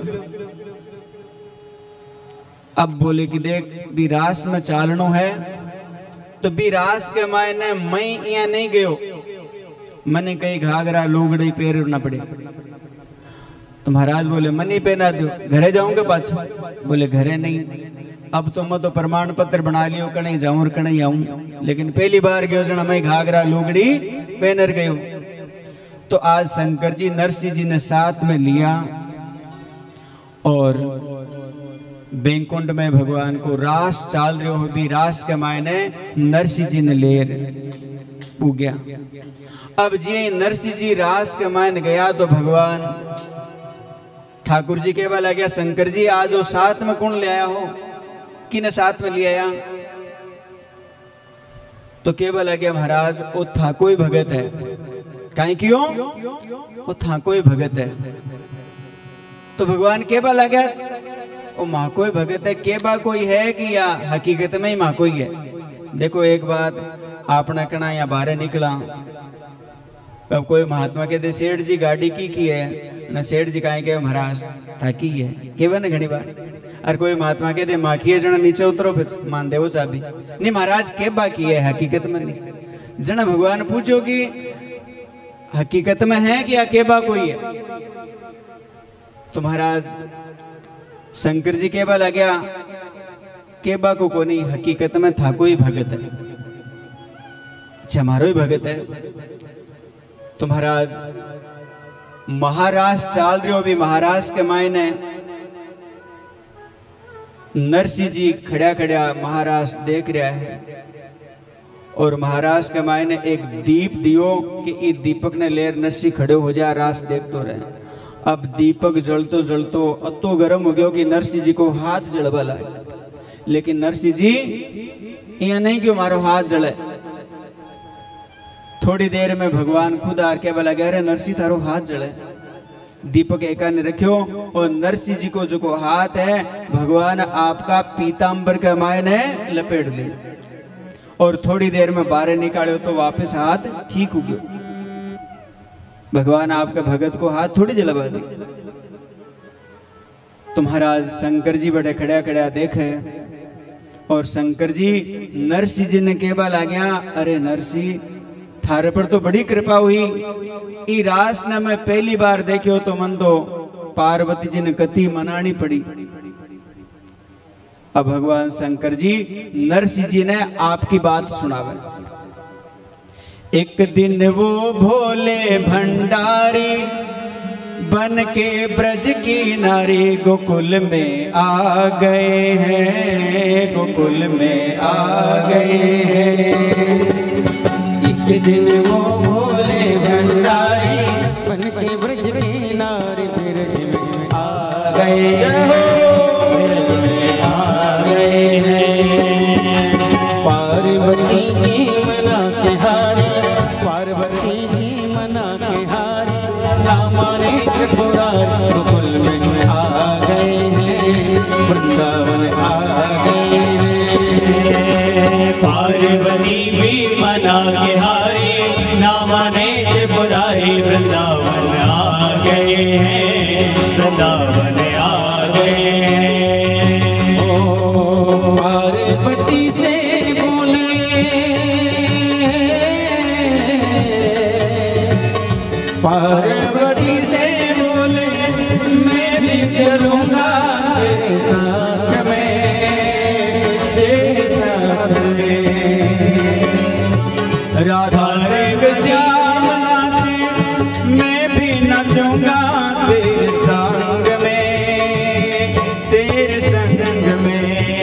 अब बोले कि देख बिरास में चालनो है, तो बिरास के मायने मैं यहाँ नहीं गयो, मने कहीं घाघरा लुगड़ी पैर ना पड़े। तो महाराज बोले मनी पहना दो, घरे जाऊंगे पाछा। बोले घरे नहीं, अब तो मैं तो प्रमाण पत्र बना लियो, कहीं जाऊं और कहीं आऊं, लेकिन पहली बार गयो जना मैं घाघरा लुगड़ी पहनर गयो। तो आज शंकर जी नरसिंह जी ने साथ में लिया और बैंकुंठ में भगवान को रास चाल रहे हो भी, रास के मायने नरसिंह जी ने लेर गया। अब जी नरसिंह जी रास के मायने गया तो भगवान ठाकुर जी कहवा लगे, शंकर जी आज वो साथ में कौन ले आया हो, किने साथ में ले आया। तो कहवा लगे महाराज वो था कोई भगत है। काहे क्यों, वो था कोई भगत है। तो भगवान कहवा लगे वो माँ कोई भगत है, केबा कोई है कि या हकीकत में ही माँ कोई है। देखो एक बात आपने कहना या बाहर निकला, अब कोई महात्मा कहते सेठ जी गाड़ी की है ना, सेठ जी कहे के महाराज थाकी है केवा ने घनी बार। और कोई महात्मा कहते माखी है जना नीचे उतरो बस मान देवो चाबी, नहीं महाराज केबा की है हकीकत में नहीं। जना भगवान पूछो कि हकीकत में है कि या केबा कोई है। तो महाराज शंकर जी केबा लग्या केबा को कोनी, हकीकत में था कोई भगत है। अच्छा मारो ही भगत है। तो महाराज महाराज चाल रहे हो भी, महाराज के मायने नरसिंह जी खड़ा खड़ा महाराज देख रहा है, और महाराज के मायने एक दीप दियो कि इस दीपक ने लेर नरसिंह खड़े हो जा, रास देख तो रहे। अब दीपक जलतो जलतो अतो गर्म हो गयो कि नरसिंह जी को हाथ जलवा लगे, लेकिन नरसिंह जी ये नहीं कि मारो हाथ जले। थोड़ी देर में भगवान खुद आर के बोला, अरे नरसिंह तारो हाथ जले। दीपक एका ने रखियो और नरसिंह जी को जो हाथ है भगवान आपका पीतांबर के मायने लपेट ले और थोड़ी देर में बाहर निकाले तो वापस हाथ ठीक हो गयो। भगवान आपके भगत को हाथ थोड़ी जलवा दी। तो महाराज शंकर जी बड़े खड़ा खड़ा देखे और शंकर जी नरसिंह जी ने केवल आ गया, अरे नरसिंह थारे पर तो बड़ी कृपा हुई, ई रास ने मैं पहली बार देखियो तो मन तो पार्वती जी ने कति मनानी पड़ी। अब भगवान शंकर जी नरसिंह जी ने आपकी बात सुनावे। एक दिन वो भोले भंडारी बन के ब्रज की नारी गोकुल में आ गए हैं, गोकुल में आ गए हैं। एक दिन वो भोले भंडारी बन के ब्रज की नारी ब्रज में आ गए हैं। पार्वती जी मना के हारी, पार्वती जी मना के हारी, रामाने त्रिपुरारी गोकुल में आ गए हैं, वृंदावन आ गए हैं। पार्वती भी मना के हारी, रामाने त्रिपुरारी वृंदावन आ गए हैं, वृंदावन आ गए हैं। ओ पार्वती से बोले, पार्वती से बोले मैं भी चलूंगा तेरे साथ में, तेरे साथ में। राधा संग श्याम नाचे मैं भी नाचूंगा तेरे संग में, तेरे संग में।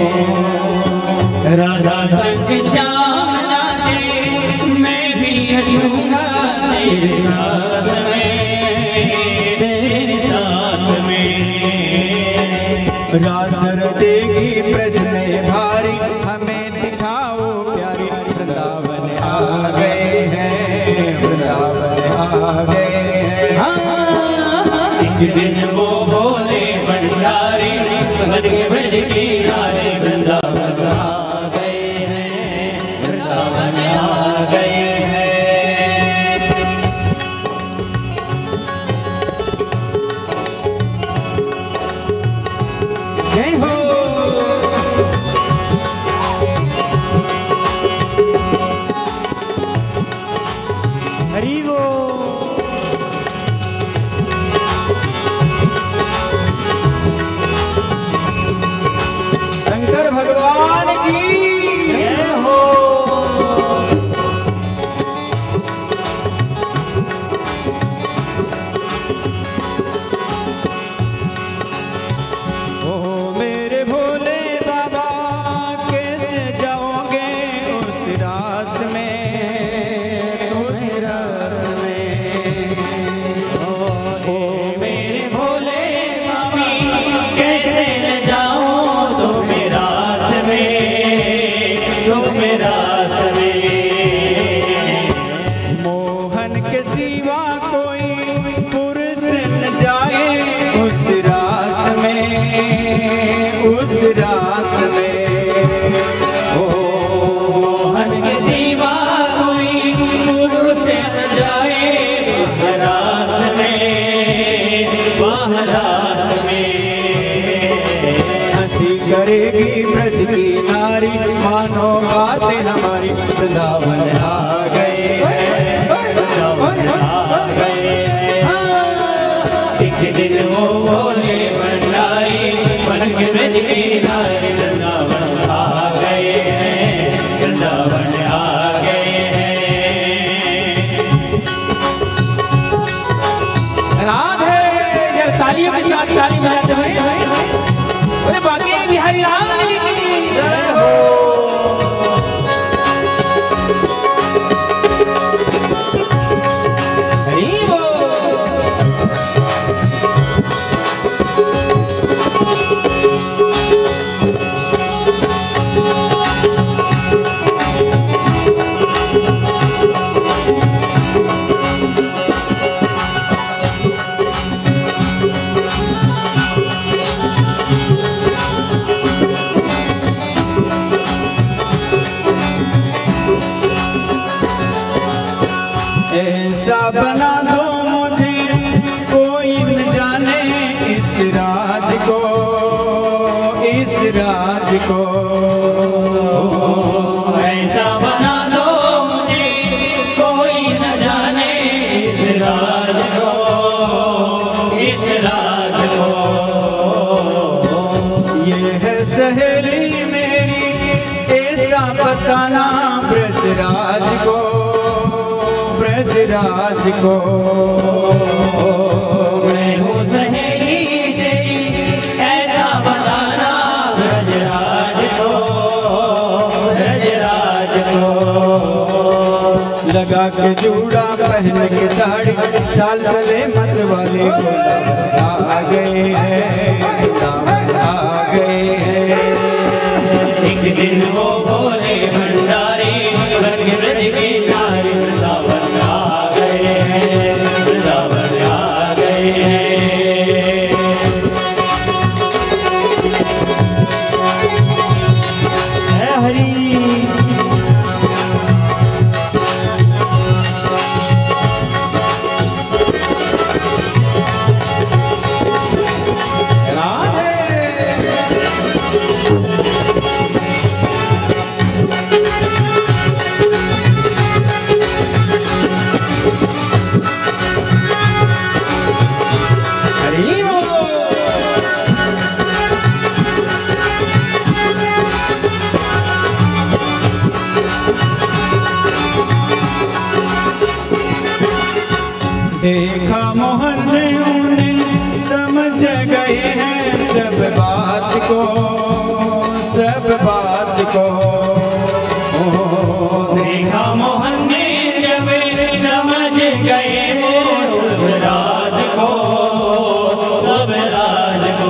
राधा संग श्याम नाचे मैं भी नचूंगा तेरे साथ में, तेरे साथ में। रास रचेगी ब्रज में भारी हमें दिखाओ प्यारी, वृंदावन आ गए हैं, वृंदावन आ गए हैं। एक दिन वो भोले भंडारी बन के ब्रज की नारी वृंदावन आ गए हैं, वृंदावन आ गए हैं। जय हो। हरि बोल। शंकर भगवान की जय हो। ओ मेरे भोले बाबा कैसे जाओगे उस रास में, उस रास में। ओ मेरे भोले स्वामी कैसे न जाऊं तुम रास में, तुम रास में। मोहन के सिवा कोई पुरुष न जाए उस रास में, उस रास में। ओ मोहन के सिवा कोई पुरुष न जाए उस रास में, वह रास में। हंसी करेगी ब्रज की नारी मानो बातें हमारी, वृंदावन आ गए हैं, वृंदावन आ गए हैं। एक दिन वो भोले भंडारी बन के ब्रज की नारी वृंदावन आ गए हैं, वृंदावन आ गए हैं। राधे। जब तालियों के साथ ताली बजाते हुए बोले बाकी बिहारी लाल की जय हो। हरि बोल। ब्रजराज को। मैं हूँ सहेली तेरी ऐसा बताना ब्रजराज को, ब्रजराज को। लगा के जूड़ा पहन के साड़ी चाल चले मत वाले को आ गए हैं, आ गए हैं। एक दिन वो भोले भंडारी बन के ब्रज की नारी वृंदावन आ गए हैं, वृंदावन आ गए हैं। हरि देखा मोहन ने उन्हें समझ गए हैं सब बात को, सब बात को। देखा मोहन ने जब समझ गए वो सब राज को, सब राज को।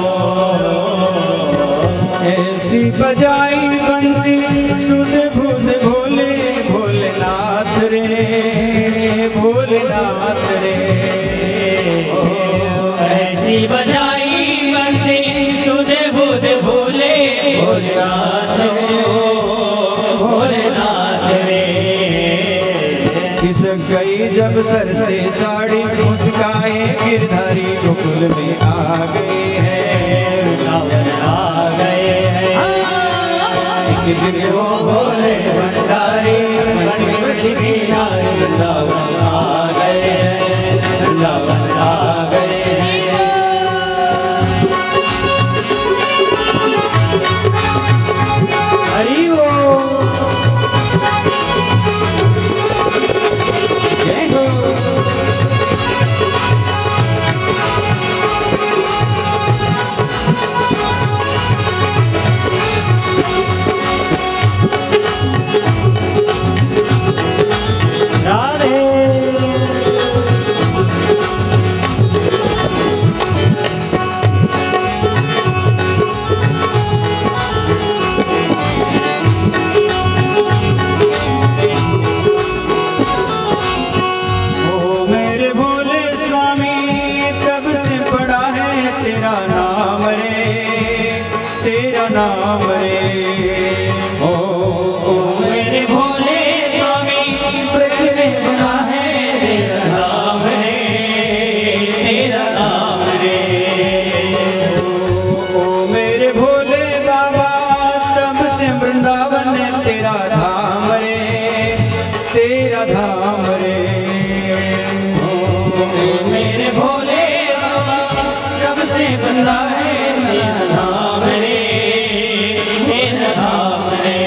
ऐसी बजाई बंसी सुध बुध भोले भोलेनाथ रे, भोलेनाथ रे। ऐसी बजाई बंसी सुध बुध भोले भोलेनाथ हो, भोलेनाथ रे। खिसक गई जब सर से साड़ी मुस्काए गिरधारी गोकुल में आ गए हैं, वृंदावन आ गए हैं। एक दिन वो भोले भंडारी बन के ब्रज की नारी वृंदावन आ गए हैं, वृंदावन आ गए हैं। हरि बोल। जय हो। राधे। ओ मेरे भोले स्वामी तब से पड़ा है तेरा नाम रे, तेरा नाम रे। ओ मेरे भोले स्वामी ब्रज में बना है तेरा नाम रे, तेरा नाम रे। ओ मेरे भोले बाबा तब से वृंदावन है तेरा धाम रे, तेरा धाम रे। मेरे भोले बाबा कब से बंदा है मेरा नाम रे, मेरा नाम रे।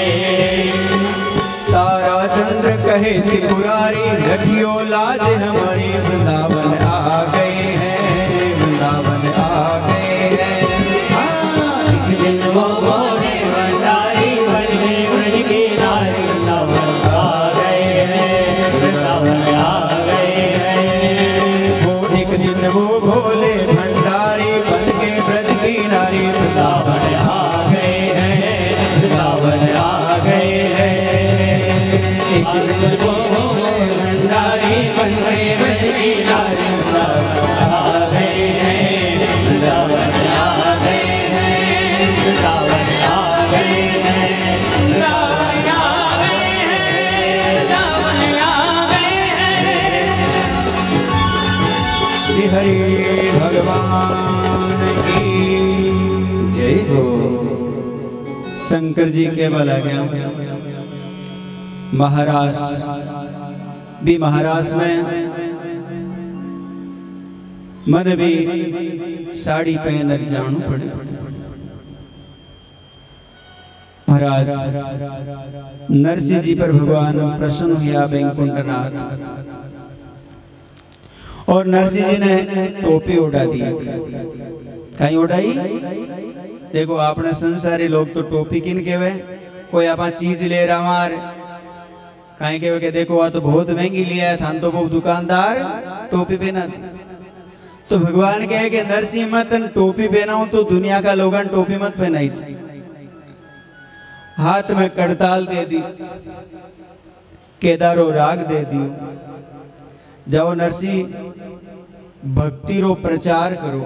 तारा चंद्र कहे त्रिपुरारी रखियो लाज हमारी वृंदावन आ गए हैं, वृंदावन आ गए हैं। एक दिन वो भोले भंडारी बन के ब्रज की नारी वृंदावन आ गए हैं, वृंदावन आ गए हैं। वो एक दिन वो भोले भंडारी बन के ब्रज की नारी वृंदावन आ गए हैं, वृंदावन आ गए हैं। एक दिन वो भोले भंडारी बन के ब्रज की नारी वृंदावन आ गए हैं, वृंदावन आ गए हैं, वृंदावन आ गए हैं, वृंदावन आ गए हैं, वृंदावन आ गए हैं। श्री हरि भगवान की जय हो। शंकर जी केवल आ गया महाराष्ट्र भी, महाराष्ट्र में मन भी साड़ी पहन जाना पड़े। महाराज नरसिंह जी पर भगवान प्रसन्न हुआ। वैकुंठनाथ और नरसिंह जी ने टोपी उड़ा दी। कहीं उड़ाई? देखो आपने संसारी लोग तो टोपी किन केवे, कोई आप चीज ले रहा मार कहीं केवे के देखो आ तो बहुत महंगी लिया है था तो वो दुकानदार टोपी पहना दी। तो भगवान कहे कि नरसिंह मत टोपी पहनाऊं तो दुनिया का लोगन टोपी मत पहनाई। हाथ में कड़ताल दे दी, केदारो राग दे दियो, जाओ नरसिंह भक्ति रो प्रचार करो।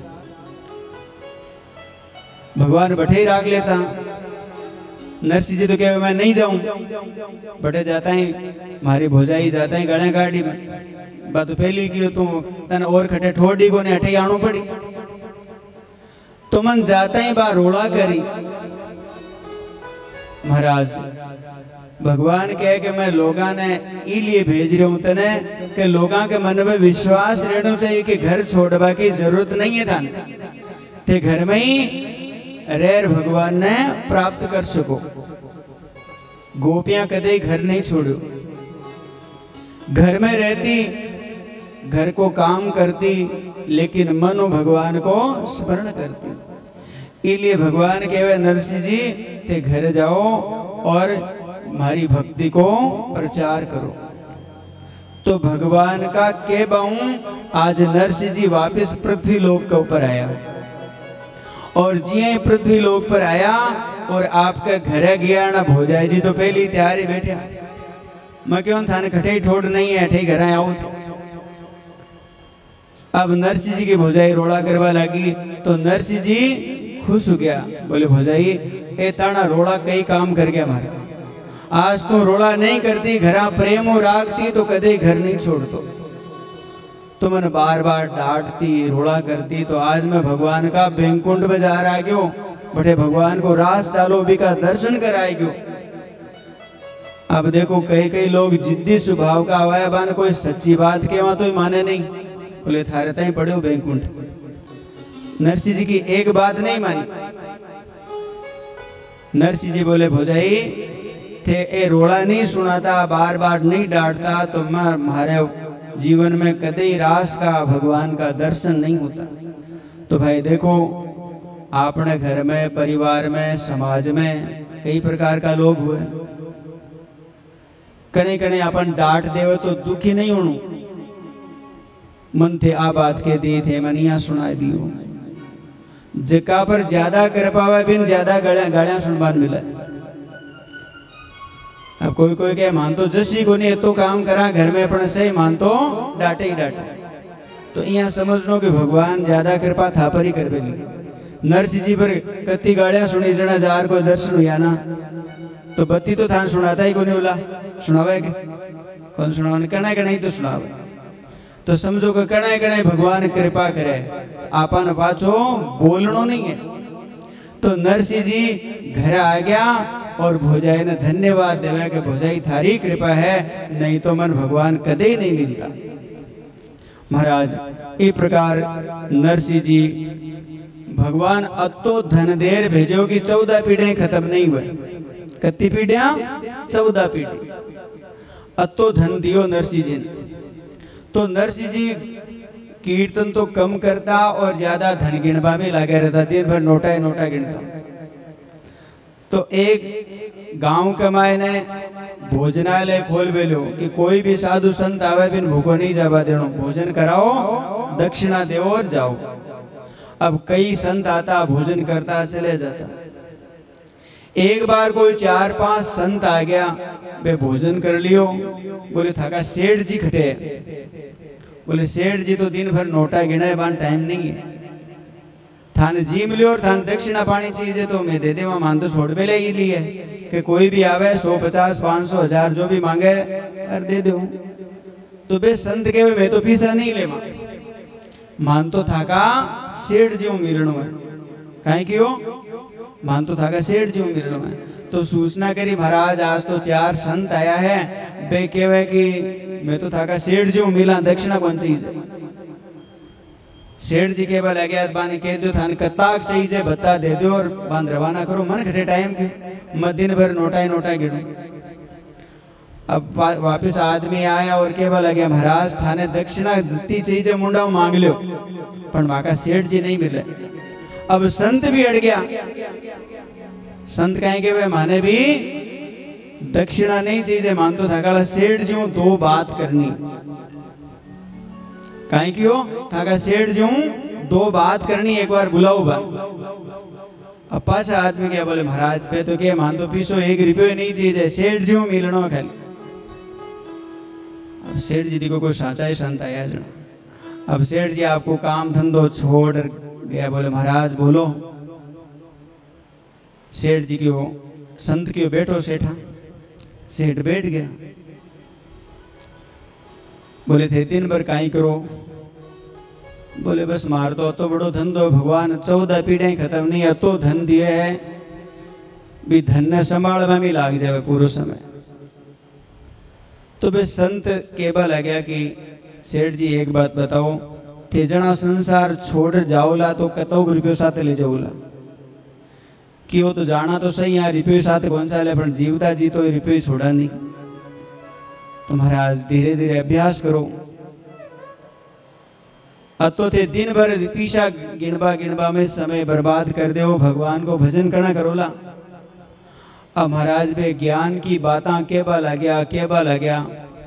भगवान बठे राग लेता। नरसिंह जी तो कहे मैं नहीं जाऊं, बटे जाता ही मारी भोजाई जाता ही गणे गाड़ी में बात पहली की तू तन और खटे ठोड़ी को ने हटे आणू पड़ी तो मन जाता ही बा रोड़ा करी। महाराज भगवान कहे कि मैं लोगा ने इलिए भेज रहा हूं तने कि लोगा के मन में विश्वास रहना चाहिए कि घर छोड़वा की जरूरत नहीं है था ते घर में ही रेर भगवान ने प्राप्त कर सको। गोपियां कदे घर नहीं छोड़ो, घर में रहती, घर को काम करती, लेकिन मनो भगवान को स्मरण करती। इसलिए भगवान कहे नरसिंह जी ते घर जाओ और हमारी भक्ति को प्रचार करो। तो भगवान का के बाऊं आज नरसिंह जी वापिस पृथ्वी लोक के ऊपर आया और जिये पृथ्वी लोक पर आया और आपके घरे गया ना भोजाई जी तो पहली तैयारी बैठे मैं क्यों थाने खटे ठोड़ नहीं है ठे घर आओ। अब नरसिंह जी की भोजाई रोड़ा करवा लगी तो नरसिंह जी खुश हो गया, बोले भोजाई ए ताना रोड़ा कई काम कर गया हमारा, आज तो रोड़ा नहीं करती घरा प्रेम और रागती तो कदे घर नहीं छोड़तो, तो मन बार बार डांटती रोड़ा करती तो आज मैं भगवान का बैंकुंठ बाजार आ गयो, बड़े भगवान को रास चालो भी का दर्शन कराए गयो। अब देखो कई कई लोग जिद्दी स्वभाव का आवाया बान कोई सच्ची बात के तो माने नहीं, बोले थारे ताई पड़े बैंकुंठ। नरसिंह जी की एक बात नहीं मानी। नरसिंह जी बोले भोजाई थे ए रोड़ा नहीं सुनाता, बार बार नहीं डांटता तो मैं हमारे जीवन में कदे रास का भगवान का दर्शन नहीं होता। तो भाई देखो अपने घर में परिवार में समाज में कई प्रकार का लोग हुए, कने कने अपन डांट देवे तो दुखी नहीं होणु, मन थे आ बात के दी थे मनिया सुना दियो, जका पर ज्यादा कृपा बिन ज्यादा गालियां सुनबान मिले। अब कोई कोई क्या मानतो जसी को नहीं तो काम करा घर में अपने सही मानतो डांटे ही डांटे, तो यहाँ समझनो कि भगवान ज्यादा कृपा था पर ही कर बेली। नरसिंह जी पर कति गालियां सुनी जना जार को दर्शन हुआ ना तो बत्ती तो थान सुनाता ही को नहीं उला सुनावे के कौन सुनावे कणा कणा ही तो सुनावे। तो समझो कि कणा कणा भगवान कृपा करे तो आपन पाछो बोलनो नहीं है। तो नरसिंह जी घर आ गया और भोजाई ने धन्यवाद देवे कि भोजाई थारी कृपा है, नहीं तो मन भगवान कदे नहीं मिलता। महाराज इस प्रकार नरसिंह जी भगवान अतो धन देर भेजो कि 14 पीढ़ियां खत्म नहीं हुए। कितनी पीढ़ियां? 14 पीढ़ी अतो धन दियो नरसिंह जी ने। तो नरसिंह जी कीर्तन तो कम करता और ज्यादा धन गिनवा में लगा रहता, दिन भर नोटा ही नोटा गिनता। तो एक गांव के मायने भोजनालय खोल बेलो कि कोई भी साधु संत आवे बिन भूखो नहीं जावा देनो, भोजन कराओ दक्षिणा दो और जाओ। अब कई संत आता भोजन करता चले जाता। एक बार कोई 4-5 संत आ गया, वे भोजन कर लियो, बोले थाका सेठ जी खटे, बोले सेठ जी तो दिन भर नोटा गिनाए बान टाइम नहीं है, थाने जी मिलियो और थाने दक्षिणा पानी चाहिए तो मैं दे देवा, मान तो छोड़ बेले ही लिए कि कोई भी आवे 150, 500, 1000 जो भी मांगे और दे दो। तो बे संत के मैं तो पीसा नहीं लेवा, मान तो थाका सेठ जी मिलनो है, कहीं क्यों मान तो थाका सेठ जी मिलनो है। तो सूचना करी महाराज आज तो 4 संत आया है, बे कहवे कि मैं तो थाका सेठ जी मिला दक्षिणा कौन चीज। सेठ जी के बाल गया बाने कह दो थाने कताक चाहिए बता दे दो और बांध रवाना करो, मन खटे टाइम के मैं दिन भर नोटा ही नोटा गिनू। अब वापिस आदमी आया और केवल लगे महाराज थाने दक्षिणा जितनी चीजें मुंडा मांग लो पर वहां का सेठ जी नहीं मिले। अब संत भी अड़ गया। संत कहेंगे वे माने भी दक्षिणा नहीं चीजें मानतो था का सेठ जी दो बात करनी कहीं क्यों था का सेठ जी दो बात करनी एक बार बुलाओ बा। अब पाछा आदमी क्या बोले महाराज पे तो क्या मान तो पीसो 1 रुपये नहीं चाहिए सेठ जी मिलनो खाली। अब सेठ जी देखो कोई साचा ही संत आया जन। अब सेठ जी आपको काम धंधो छोड़ गया बोले महाराज बोलो। सेठ जी क्यों संत क्यों बैठो सेठा। सेठ बैठ गया बोले थे दिन भर काई करो। बोले बस मार तो बड़ो धंधो भगवान 14 पीढ़ियां खत्म नहीं है तो धन दिए है भी धन ने संभालवा में लाग जाए पूरा समय। तो बस संत केवल आ गया कि सेठ जी एक बात बताओ थे जना संसार छोड़ जाओला तो कतो रुपये साथ ले जाओला कि वो तो जाना तो सही यहाँ रुपये साथ कौन सा ले पर जीवता जी तो रुपये छोड़ा नहीं। तो महाराज धीरे धीरे अभ्यास करो। अतो थे दिन भर पीछा गिणबा गिणबा में समय बर्बाद कर दे भगवान को भजन करना करोला। अब महाराज बे ज्ञान की बातें केवल आ गया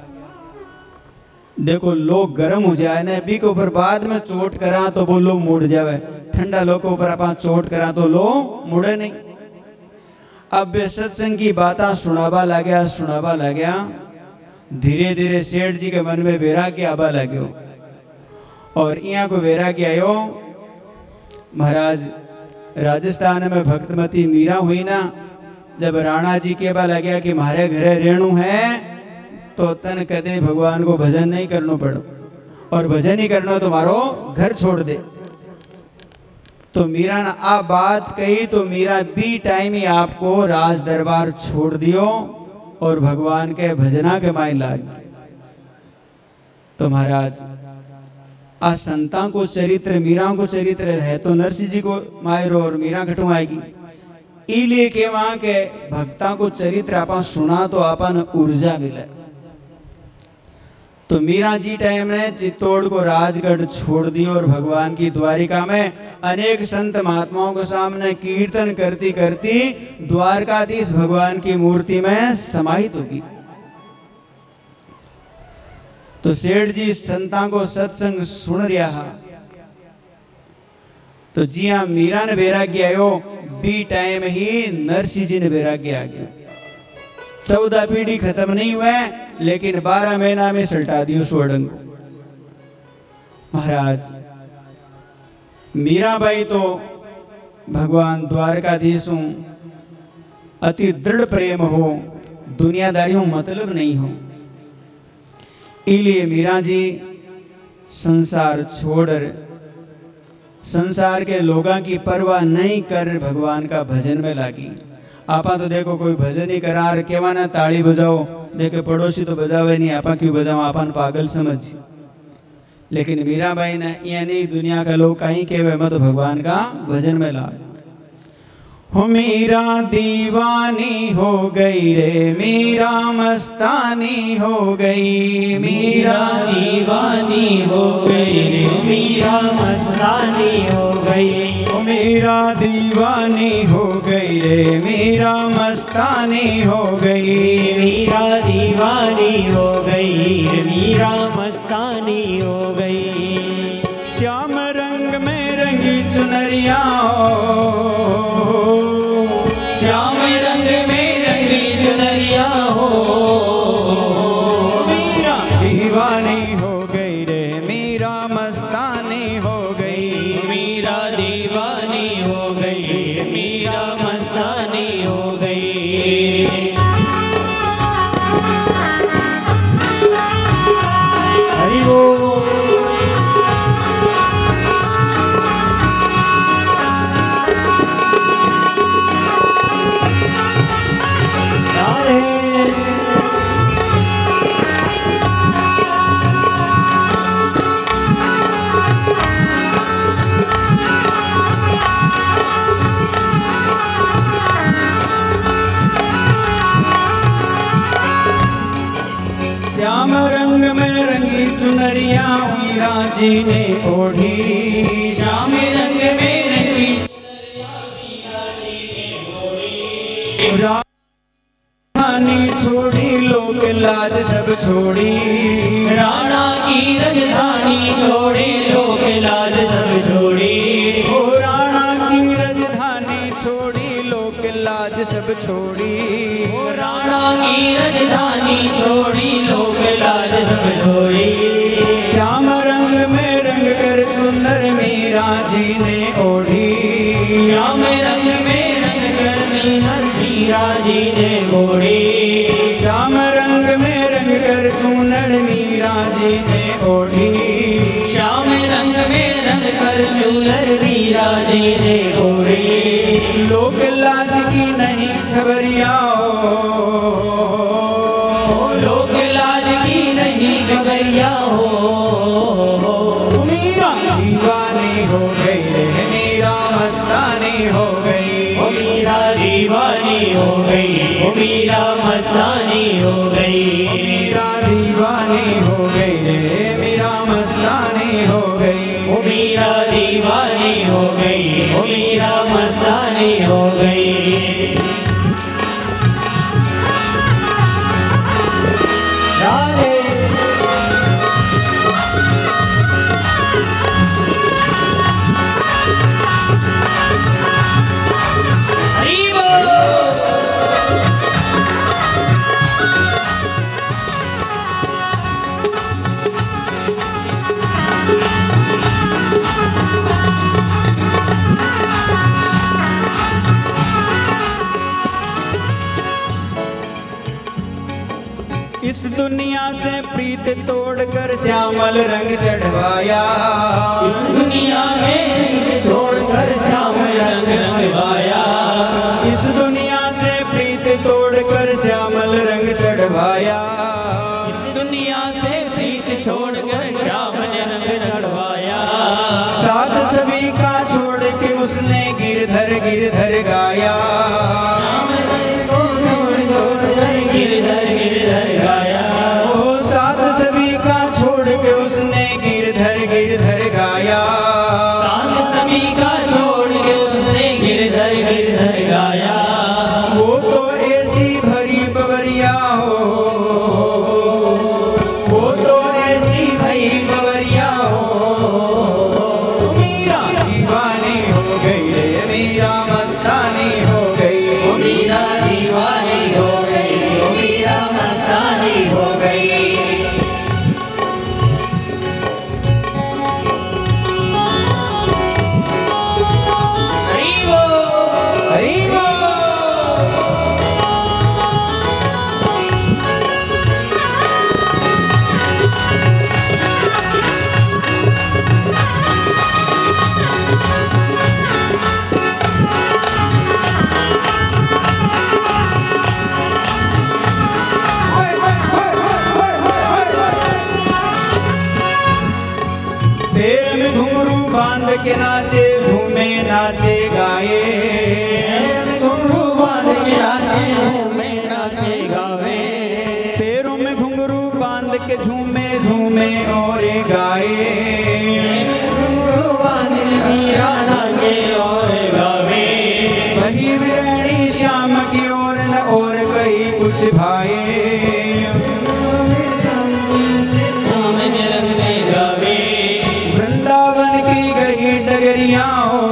देखो लोग गर्म हो जाए ना बी के ऊपर बाद में चोट करा तो वो लोग मुड़ जावे। ठंडा लोग के ऊपर अपन चोट करा तो लो मुड़े नहीं। अब बे सत्संग की बातें सुनावा लग्या धीरे धीरे सेठ जी के मन में वैराग्य आवा लग्यो और यहाँ को वैराग्य आयो। महाराज राजस्थान में भक्तमती मीरा हुई ना जब राणा जी के बा लग्या कि मारे घरे रेणु है तो तन कदे भगवान को भजन नहीं करना पड़ो और भजन ही करना तो मारो घर छोड़ दे। तो मीरा ने आ बात कही तो मीरा बी टाइम ही आपको राज दरबार छोड़ दियो और भगवान के भजना के माई लाग। तो महाराज आ संतां को चरित्र मीरा को चरित्र है तो नरसिंह जी को मायरो और मीरा घटू आएगी इलिए के वहां के भक्ता को चरित्र आपा सुना तो आपन ऊर्जा मिले। तो मीरा जी टाइम ने चित्तौड़ को राजगढ़ छोड़ दियो और भगवान की द्वारिका में अनेक संत महात्माओं के सामने कीर्तन करती करती द्वारकाधीश भगवान की मूर्ति में समाहित होगी। तो सेठ जी संतां को सत्संग सुन रहा तो जी हाँ मीरा ने वैराग्य आयो बी टाइम ही नरसिंह जी ने वैराग्य आ गया। 14 पीढ़ी खत्म नहीं हुआ लेकिन 12 महीना में सल्टा दियो सोडंग। महाराज मीराबाई तो भगवान द्वारकाधीश अति दृढ़ प्रेम हो दुनियादारियों मतलब नहीं हो इसलिए मीरा जी संसार छोड़ संसार के लोगों की परवाह नहीं कर भगवान का भजन में लागी। आपा तो देखो कोई भजन ही करा केवा ना ताली बजाओ देखे पड़ोसी तो बजावे नहीं आपा क्यों बजाओ आपन पागल समझ। लेकिन मीराबाई ने ये नहीं दुनिया का लोग कहीं केवे मत भगवान का भजन में लाग। हो मीरा दीवानी हो गई रे मीरा मस्तानी हो गई। मीरा दीवानी हो गई रे मीरा मस्तानी हो गई। मीरा दीवानी हो गई रे मीरा मस्तानी हो गई। मीरा दीवानी हो गई मीरा मस्तानी हो गई। श्याम रंग में रंगी चुनरिया श्याम रंग में रंगी चुनरिया हो। मीरा दीवानी हो गई रे मीरा मस्तानी हो गई। मीरा दीवानी हो गई मीरा मस्तानी हो गई। हरि बोल। राजधानी छोड़ी लोक लाज सब छोड़ी, राणा की राजधानी छोड़ी लोक लाज सब छोड़ी, ओ राणा की राजधानी छोड़ी लोक लाज सब छोड़ी, ओ राणा की राजधानी छोड़ी लोक लाज सब छोड़ी। श्याम रंग में रंग कर सुंदर मीरा जी ने ओढ़ी, श्याम रंग में रंग कर सुंदर मीरा जी ने ओढ़ी, श्याम रंग में रंग कर सुंदर मीरा जी ने ओढ़ी, श्याम रंग में रंग कर सुंदर मीरा जी ने ओढ़ी। लोक लाज की नहीं खबरिया लोक लाज की नहीं खबरिया हो, मीरा दीवानी हो गई रे मीरा मस्तानी हो गई, ओ मीरा दीवानी हो गई, ओ मीरा मस्तानी हो गई, मीरा दीवानी हो गई रे मीरा मस्तानी हो गई, ओ मीरा दीवानी हो गई, ओ मीरा मस्तानी हो गई। राधे इस दुनिया से प्रीत तोड़कर श्यामल रंग चढ़वाया, इस दुनिया में छोड़कर श्याम रंग रंगवाया, इस दुनिया से प्रीत तोड़कर श्यामल रंग चढ़वाया, इस दुनिया से प्रीत छोड़कर श्याम रंग चढ़वाया, साथ सभी का छोड़ के उसने गिरधर गाया, गिरधर गिरधर गाया, ओ साथ सभी का छोड़ के उसने गिरधर गाया, साथ सभी का छोड़ के उसने गिरधर गिरधर गाया। वो तो ऐसी भरी बवरिया हो, वो तो ऐसी भरी बवरिया हो, मीरा दीवानी हो गई रे मीरा मस्तानी हो गई, ओ मीरा दीवानी हो गई, ओ मीरा मस्तानी हो गई। हरि बोल, हरि बोल। पैर में घुंघरू बांध के नाचे झूमे नाचे गाए, घुंघरू बांध के नाचे झूमे नाचे गावे, पैरों में घुंघरू बांध के झूमे झूमे और गाए, घुंघरू बांध के मीरा नाचे और गावे, वही विरणी श्याम की ओर न और कहीं कुछ भाए, श्याम रंग में गावे, वृंदावन की गई डगरिया हो,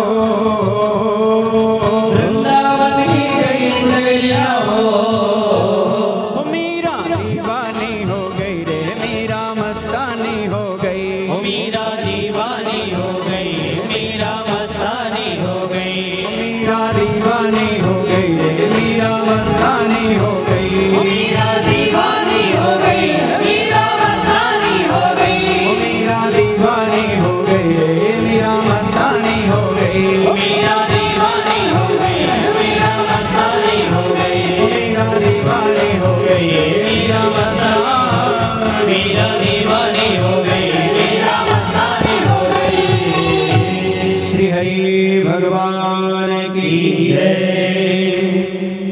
वृंदावन की गई डगरिया हो, मीरा दीवानी हो गई रे मीरा मस्तानी हो गई, ओ मीरा दीवानी हो गई, मीरा मस्तानी हो गई, मीरा दीवानी हो गई रे मीरा मस्तानी हो गई, मीरा दीवानी हो गई, मीरा मस्तानी हो गई, मीरा दीवानी हो गई रे मीरा मस्तानी हो गई, मीरा दीवानी हो गई, मीरा मस्तानी हो गई, मीरा दीवानी हो गई मीरा मस्तानी, मीरा दीवानी हो गई, मीरा मस्तानी हो गई। श्री हरि भगवान की जय।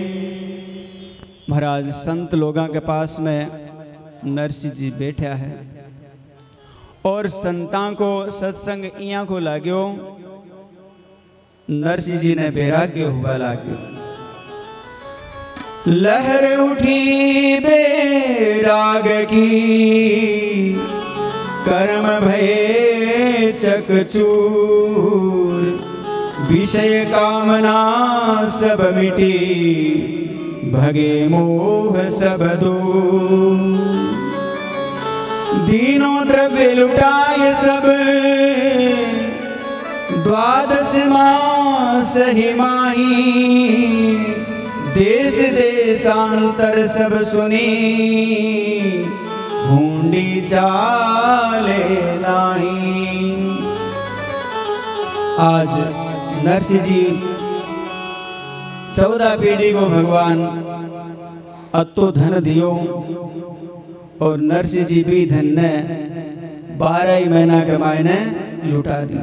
महाराज संत लोगों के पास में नरसिंह जी बैठा है और संतां को सत्संग इया को लाग्यो, नरसिंह जी ने बैराग्य हुआ लाग्यो। लहर उठी बेराग की, कर्म भये चकचूर, विषय कामना सब मिटी, भगे मोह सब दूर। दीनों द्रव्य लुटाए सब, द्वादश मास ही माही, देश देशांतर सब सुनी, हुंडी चाले नाही। आज नरसिंह जी 14 पीढ़ी को भगवान अतो धन दियो, और नरसिंह जी भी धन ने 12 ही महीना के मायने लुटा दियो,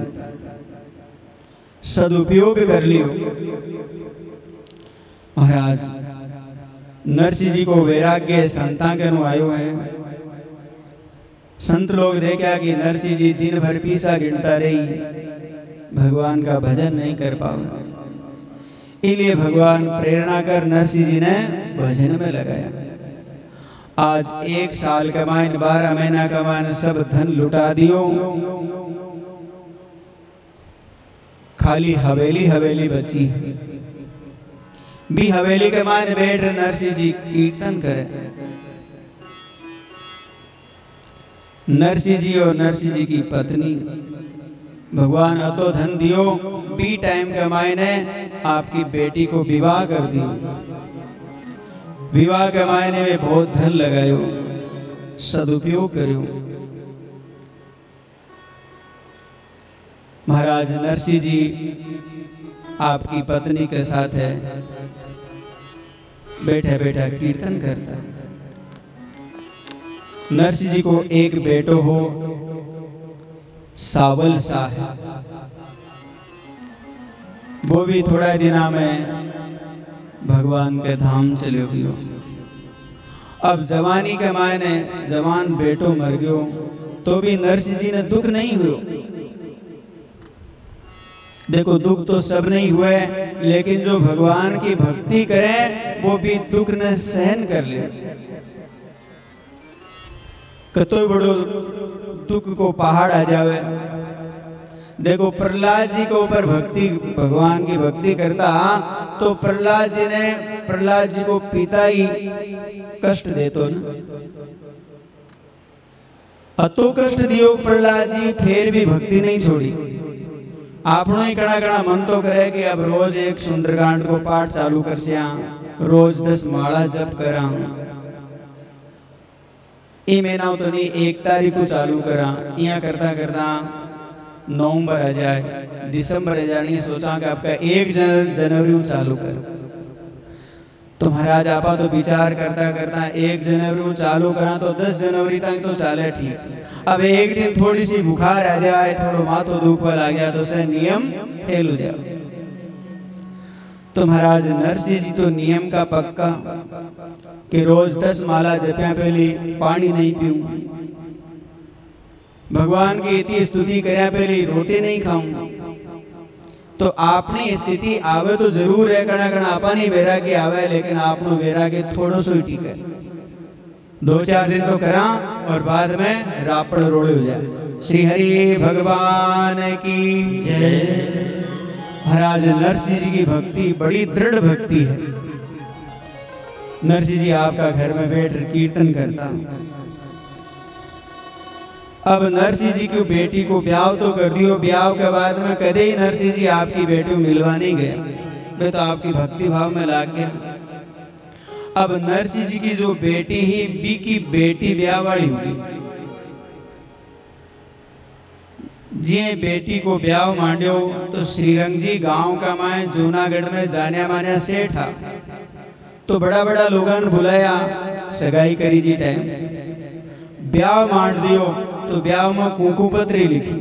सदुपयोग कर लियो। महाराज नरसिंह जी को वैराग्य संता के नु आयो है। संत लोग देखा कि नरसिंह जी दिन भर पीसा गिनता रही, भगवान का भजन नहीं कर पाओ, इसलिए भगवान प्रेरणा कर नरसिंह जी ने भजन में लगाया। आज 1 साल कमाइन 12 महीना कमाइन सब धन लुटा दियो, खाली हवेली हवेली बची। भी हवेली के मान बैठ नरसिंह जी कीर्तन करे। नरसिंह जी और नरसिंह जी की पत्नी, भगवान अतो धन दियो, बी टाइम के मायने आपकी बेटी को विवाह कर दियो। विवाह के मायने में बहुत धन लगायो, सदुपयोग करो। महाराज नरसिंह जी आपकी पत्नी के साथ है, बैठा बैठा कीर्तन करता। नरसिंह जी को एक बेटो हो, सावल सा है, वो भी थोड़ा दिना में भगवान के धाम चले गयो। अब जवानी के मायने जवान बेटो मर गयो, तो भी नरसिंह जी ने दुख नहीं हुआ। देखो दुख तो सब नहीं हुए, लेकिन जो भगवान की भक्ति करे वो भी दुख न सहन कर ले। कतो बड़ो दुख को पहाड़ आ जावे। देखो प्रहलाद जी के ऊपर भक्ति, भगवान की भक्ति करता तो प्रहलाद जी को पिता ही कष्ट देतो न। अतो कष्ट दियो प्रहलाद जी, फिर भी भक्ति नहीं छोड़ी। आपनो ही कड़ा कड़ा मन तो करे कि अब रोज एक सुंदरकांड को पाठ चालू कर सिया, रोज 10 माला जप करा। ई महीना तो नहीं 1 तारीख को चालू करा। यहाँ करता करता नवंबर आ जाए, दिसंबर आ जाए, सोचा कि आपका 1 जनवरी चालू कर। तो महाराज आपा तो विचार करता करता 1 जनवरी चालू करा तो 10 जनवरी तक तो चाले ठीक। अब एक दिन थोड़ी सी बुखार आ जाए, थोड़ा माथो दुख आ गया तो से नियम फेल हो जाए। तो महाराज नरसिंह जी तो नियम का पक्का कि रोज 10 माला जपिया, पहले पानी नहीं पीऊं, भगवान की इतनी स्तुति करया, पहले रोटी नहीं खाऊं। तो आपनी स्थिति आवे तो जरूर है, कणा कणा आपनी वैराग्य आवे, लेकिन आपनो वैराग्य थोड़ो सो ठीक है। 2-4 दिन तो करा और बाद में रापड़ रोड़े हो जाए। श्री हरि भगवान की जय। महाराज नरसिंह जी की भक्ति बड़ी दृढ़ भक्ति है। नरसिंह जी आपका घर में बैठ कीर्तन करता। अब नरसिंह जी की बेटी को ब्याह तो कर दियो, ब्याह के बाद में कदे ही नरसिंह जी आपकी बेटी को मिलवा नहीं गया, वे तो आपकी भक्ति भाव में लाग गया। अब नरसिंह जी की जो बेटी ही बी की बेटी ब्याह वाली हुई, जी बेटी को ब्याह मांडियो तो श्रीरंग जी गांव का माए जूनागढ़ में जाने माने सेठ था। तो बड़ा बड़ा लोगन बुलाया, सगाई करी जी टाइम ब्याह मांड दियो। तो ब्याह में कुंकू पत्री लिखी,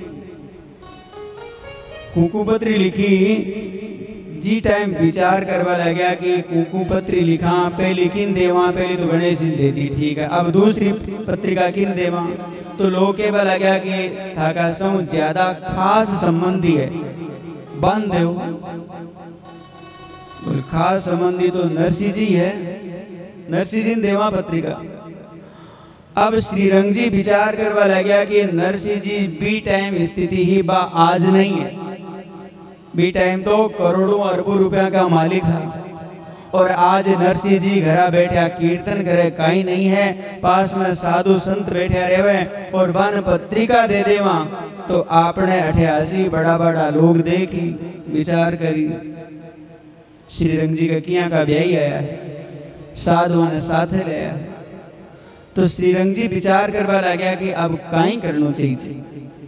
कुंकू पत्री लिखी जी टाइम विचार करवा लगा कि कुंकू पत्री लिखा, पहली किन देवा, पहली तो गणेश जी देती ठीक है, अब दूसरी पत्रिका किन देवा। तो लोग के लगा कि थाका सौ ज्यादा खास संबंधी है, बंद देव। और खास संबंधी तो नरसिंह जी है, नरसिंह जी देवा पत्रिका। अब श्रीरंग जी विचार करवा लग्या कि नरसिंह जी बी टाइम स्थिति ही बा आज नहीं है। बी टाइम तो करोड़ों अरबों रुपया का मालिक है और आज नरसिंह जी घरा बैठा कीर्तन करे काई नहीं है, पास में साधु संत बैठा रहे और वन पत्रिका दे देवा तो आपने 88 बड़ा बड़ा लोग देखी विचार करी। श्रीरंग जी का किया का ब्याही आया है, साधुओं ने साथे ले आया। तो श्रीरंग जी विचार करवा लग्या कि अब काई करना चाहिए।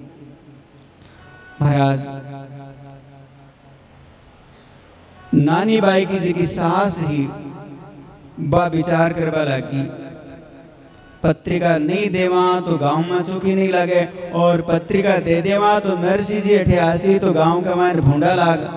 महाराज नानी बाई की जी की सास ही बा विचार करवा लगी, पत्रिका नहीं देवा तो गांव में चौकी नहीं लगे और पत्रिका दे देवा तो नरसिंह जी 88 तो गांव का मान भूडा लागा।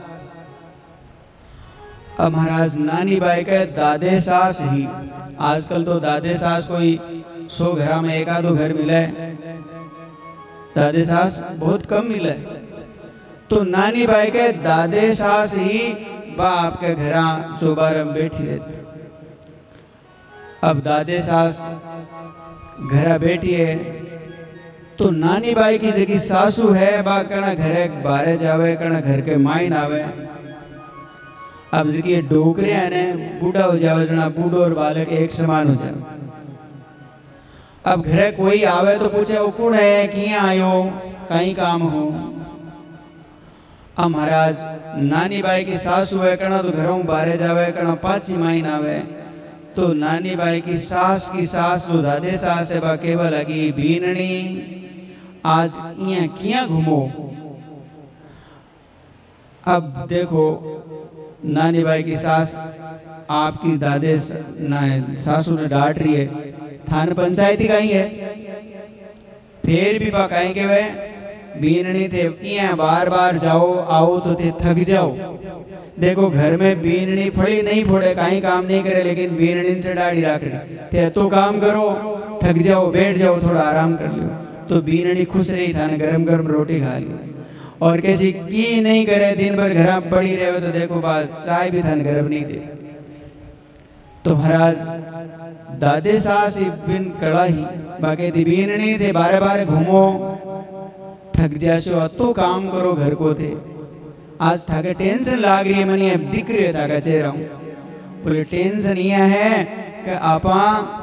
अब महाराज नानी बाई के दादे सास ही, आजकल तो दादे सास कोई 100 घरा में एक आधो घर मिला है, दादे सास बहुत कम मिला है। तो नानी बाई के दादे सास ही बाप के घरा चौबार में बैठी रहती। अब दादे सास घरा बैठी है तो नानी बाई की जगह सासू है बा कणा घरे बाहर जावे, कणा घर के माइन आवे। अब जगह डोकरिया ने बूढ़ा हो जावे, जना बूढ़ो और बालक एक समान हो जावे। अब घरे कोई आवे तो पूछे वो कौन है, किया आयो, कहीं काम हो। अब महाराज नानी बाई की सासू है, कणा तो घरों बाहर जावे, कणा पाची माइन आवे। तो नानी बाई की सास तो दादे सास है बा केवा लगी, बीननी आज इया किया घूमो। अब देखो नानी बाई की सास आपकी दादे सासू ने डांट रही है, थान पंचायती कहीं है, फिर भी बा कहीं के वे बीननी थे इया बार बार जाओ आओ तो थे थक जाओ। देखो घर में बीननी फड़ी नहीं फोड़े, कहीं काम नहीं करे, लेकिन बीननी चढ़ाड़ी राखड़ी थे तो काम करो, थक जाओ बैठ जाओ थोड़ा आराम कर लो। तो बीननी खुश रही था, गरम गरम रोटी खा ली और कैसी की नहीं करे, दिन भर घर पड़ी रहे तो देखो बात चाय भी था गरम नहीं दे। तो महाराज दादे सास बिन कड़ाही बाकी थी बीननी थे, बारे बारे घूमो थक जाशो तो काम करो घर को थे। आज थाके टेंशन लाग रही है, मनी दिख रही है थाका चेहरा बोले टेंशन यह है कि आपा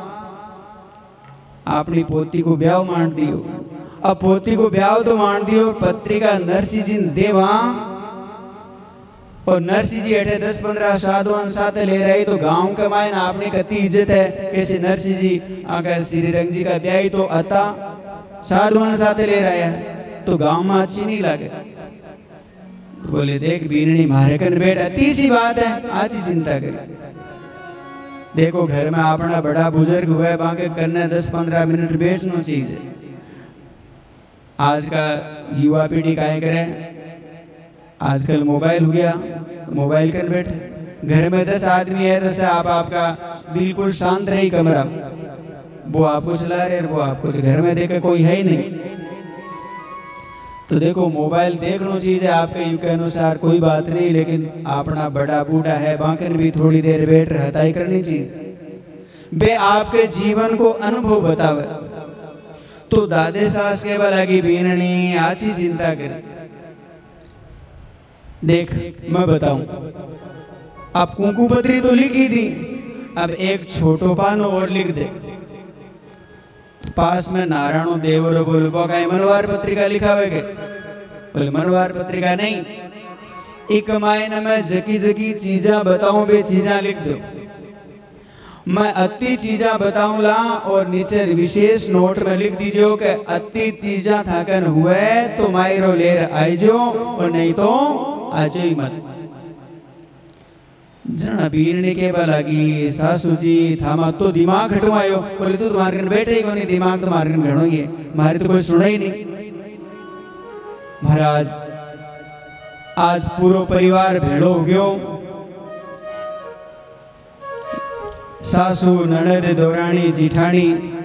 अपनी पोती को ब्याह मान दियो। अब पोती को ब्याह तो मान दियो, पत्रिका नरसिंह जी देवा और नरसिंह जी अठे 10-15 साधुओं साथ ले रही तो गांव के मायन आपने कति इज्जत है। कैसे नरसिंह जी आका श्रीरंग जी का ब्याह तो अता साधुओं साथ ले रहा है तो गांव में अच्छी नहीं लगे। तो बोले देख बीननी मारे कन बैठ, अति सी बात है, आज ही चिंता करे। देखो घर में अपना बड़ा बुजुर्ग हुआ है, बाकी करने 10-15 मिनट बैठना चीज है। आज का युवा पीढ़ी काहे करे, आजकल मोबाइल हो गया, मोबाइल कर बैठे। घर में 10 आदमी है, 10 आपका बिल्कुल शांत रही कमरा, वो आपको चला रहे, वो आपको घर में देखे कोई है ही नहीं। तो देखो मोबाइल देखना चीज है, आपके युग के अनुसार कोई बात नहीं, लेकिन अपना बड़ा बूढ़ा है बांकन भी थोड़ी देर बैठ रहता ही करनी चीज। वे आपके जीवन को अनुभव बतावे। तो दादे सास के वाला की बीननी आची चिंता करे। देख मैं बताऊं, आप कुंकू पत्री तो लिखी थी, अब एक छोटो पानो और लिख दे। पास में नारायणो देवरो बोल कहीं मनवार पत्रिका लिखावे के, बोले मनवार पत्रिका नहीं, एक मायने में जकी जकी चीजा बताऊं वे चीजा लिख दो। मैं अति चीजा बताऊं ला और नीचे विशेष नोट में लिख दीजिए कि अति चीजा थाकन हुए तो मायरो लेर आईजो और नहीं तो आजो ही मत। जना बीरने के लगी सासू जी थामा तो दिमाग हटवायो, बोले तू तुम्हारे बैठे ही कोनी, दिमाग तुम्हारे घणो ही है, मारे तो कोई सुना ही नहीं। महाराज आज पूरा परिवार भेड़ो हो गयो, सासू ननद दौरानी जिठानी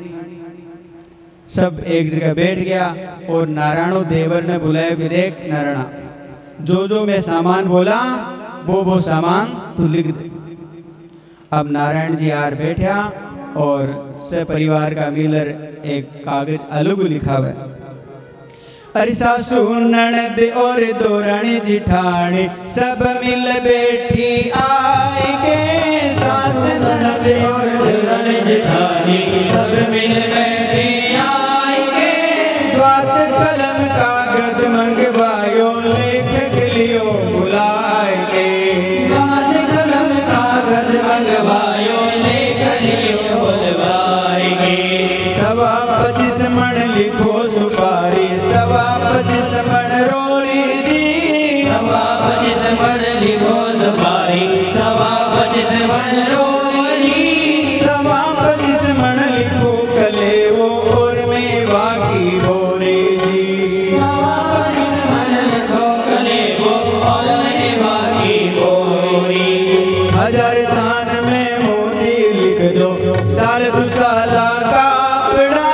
सब एक जगह बैठ गया और नारायणो देवर ने बुलाया कि देख नारायणा, जो जो मैं सामान बोला वो सामान तू लिख दे। अब नारायण जी यार बैठा और सब परिवार का मिलर एक कागज अलग लिखा हुआ है। अरे सासू ननद और दोरानी जिठानी सब मिल बैठी आए के। सास ननद और दोरानी जिठानी सब मिल बैठी आए के। द्वात कलम कागज मंगवायो लेखक लियो बुलाए के। द्वात कलम कागज मंगवायो लेखक लियो बुलवाए के। 25 मण लिखो सुपारी 25 मण रोरी जी। 25 मण लिखो सुपारी 25 मण रोरी। 25 मण लिखो कलेवो और मेवा की बोरी जी। 25 मण लिखो कलेवो और मेवा की बोरी। 1000 थान में मोती लिख दो साल दु साला का पड़ा।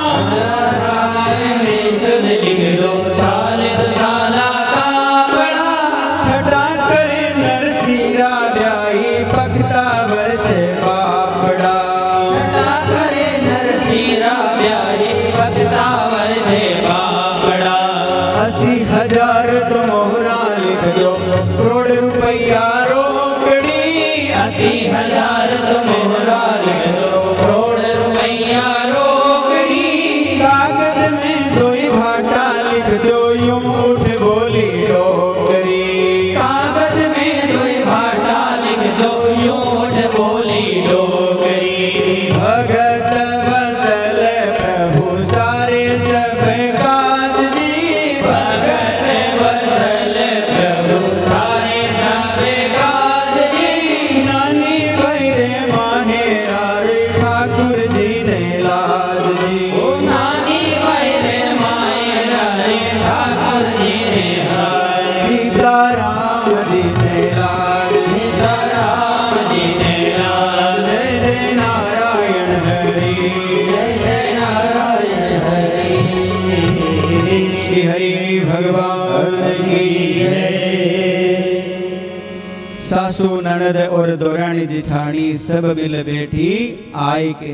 लिख दो साल दु साला का पड़ा। हटा करे नरसीरा ब्याई पकता बरछे बापड़ा। हटा करे नरसीरा ब्याई पकता बरछे बापड़ा। 80,000 तो मोहरा लिख दो करोड़ रुपया रोकड़ी। 80,000 तो मोहरा लिख दो करोड़ रुपया रोकड़ी। कागज में दोई भाटा लिख दो यूं उठ बोली डोकरी। कागज में दोई भाटा लिख दो यूं उठ बोली डोकरी। भगत वसल प्रभु सारे सब काज जी। भगत वसल प्रभु सारे सब काज जी। नानी भैरे माने रे ठाकुर जी ने लाज जी। ओ नानी भैरे मायरा रे ठाकुर जी ने हाय। सीताराम जी ने लाज। सीताराम जी ने लाल। जय जय नारायण हरि। जय जय नारायण हरि। श्री हरि भगवान की जय। सासू ननद और दोरानी जिठानी सब मिल बैठी आए के।